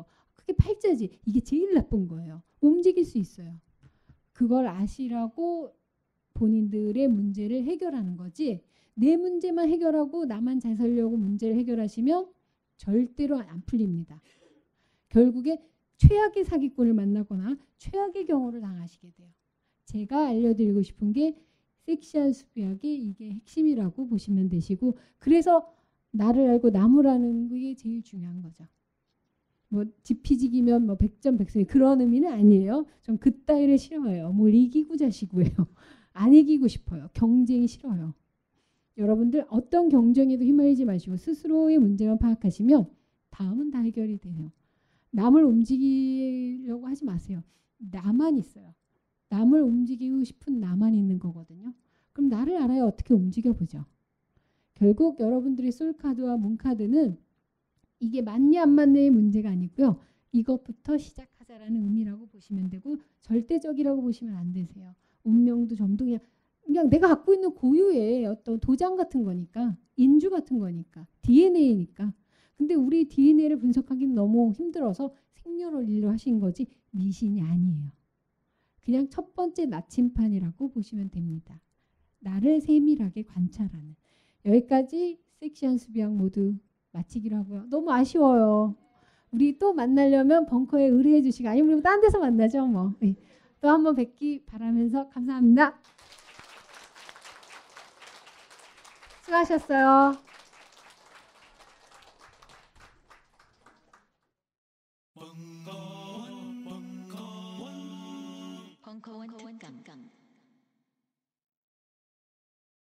그게 팔자지. 이게 제일 나쁜 거예요. 움직일 수 있어요. 그걸 아시라고 본인들의 문제를 해결하는 거지. 내 문제만 해결하고 나만 잘 살려고 문제를 해결하시면 절대로 안 풀립니다. 결국에 최악의 사기꾼을 만나거나 최악의 경우를 당하시게 돼요. 제가 알려드리고 싶은 게 섹시한 수비학의 이게 핵심이라고 보시면 되시고, 그래서 나를 알고 남을 아는 게 제일 중요한 거죠. 뭐 지피지기면 뭐 100점 100승 그런 의미는 아니에요. 전 그따위를 싫어해요. 뭘 이기고 자시고요. 안 이기고 싶어요. 경쟁이 싫어요. 여러분들 어떤 경쟁에도 휘말리지 마시고 스스로의 문제만 파악하시면 다음은 다 해결이 돼요. 남을 움직이려고 하지 마세요. 나만 있어요. 남을 움직이고 싶은 나만 있는 거거든요. 그럼 나를 알아야 어떻게 움직여보죠. 결국 여러분들의 솔카드와 문카드는 이게 맞냐 안 맞냐의 문제가 아니고요. 이것부터 시작하자라는 의미라고 보시면 되고, 절대적이라고 보시면 안 되세요. 운명도 점도 그냥 내가 갖고 있는 고유의 어떤 도장 같은 거니까, 인주 같은 거니까, DNA니까. 근데 우리 DNA를 분석하기는 너무 힘들어서 생년월일로 하신 거지 미신이 아니에요. 그냥 첫 번째 나침판이라고 보시면 됩니다. 나를 세밀하게 관찰하는. 여기까지 섹시한 수비학 모두 마치기로 하고요. 너무 아쉬워요. 우리 또 만나려면 벙커에 의뢰해 주시고, 아니면 우리 딴 데서 만나죠. 뭐. 네. 또 한번 뵙기 바라면서 감사합니다. 수고하셨어요. 벙커원 특강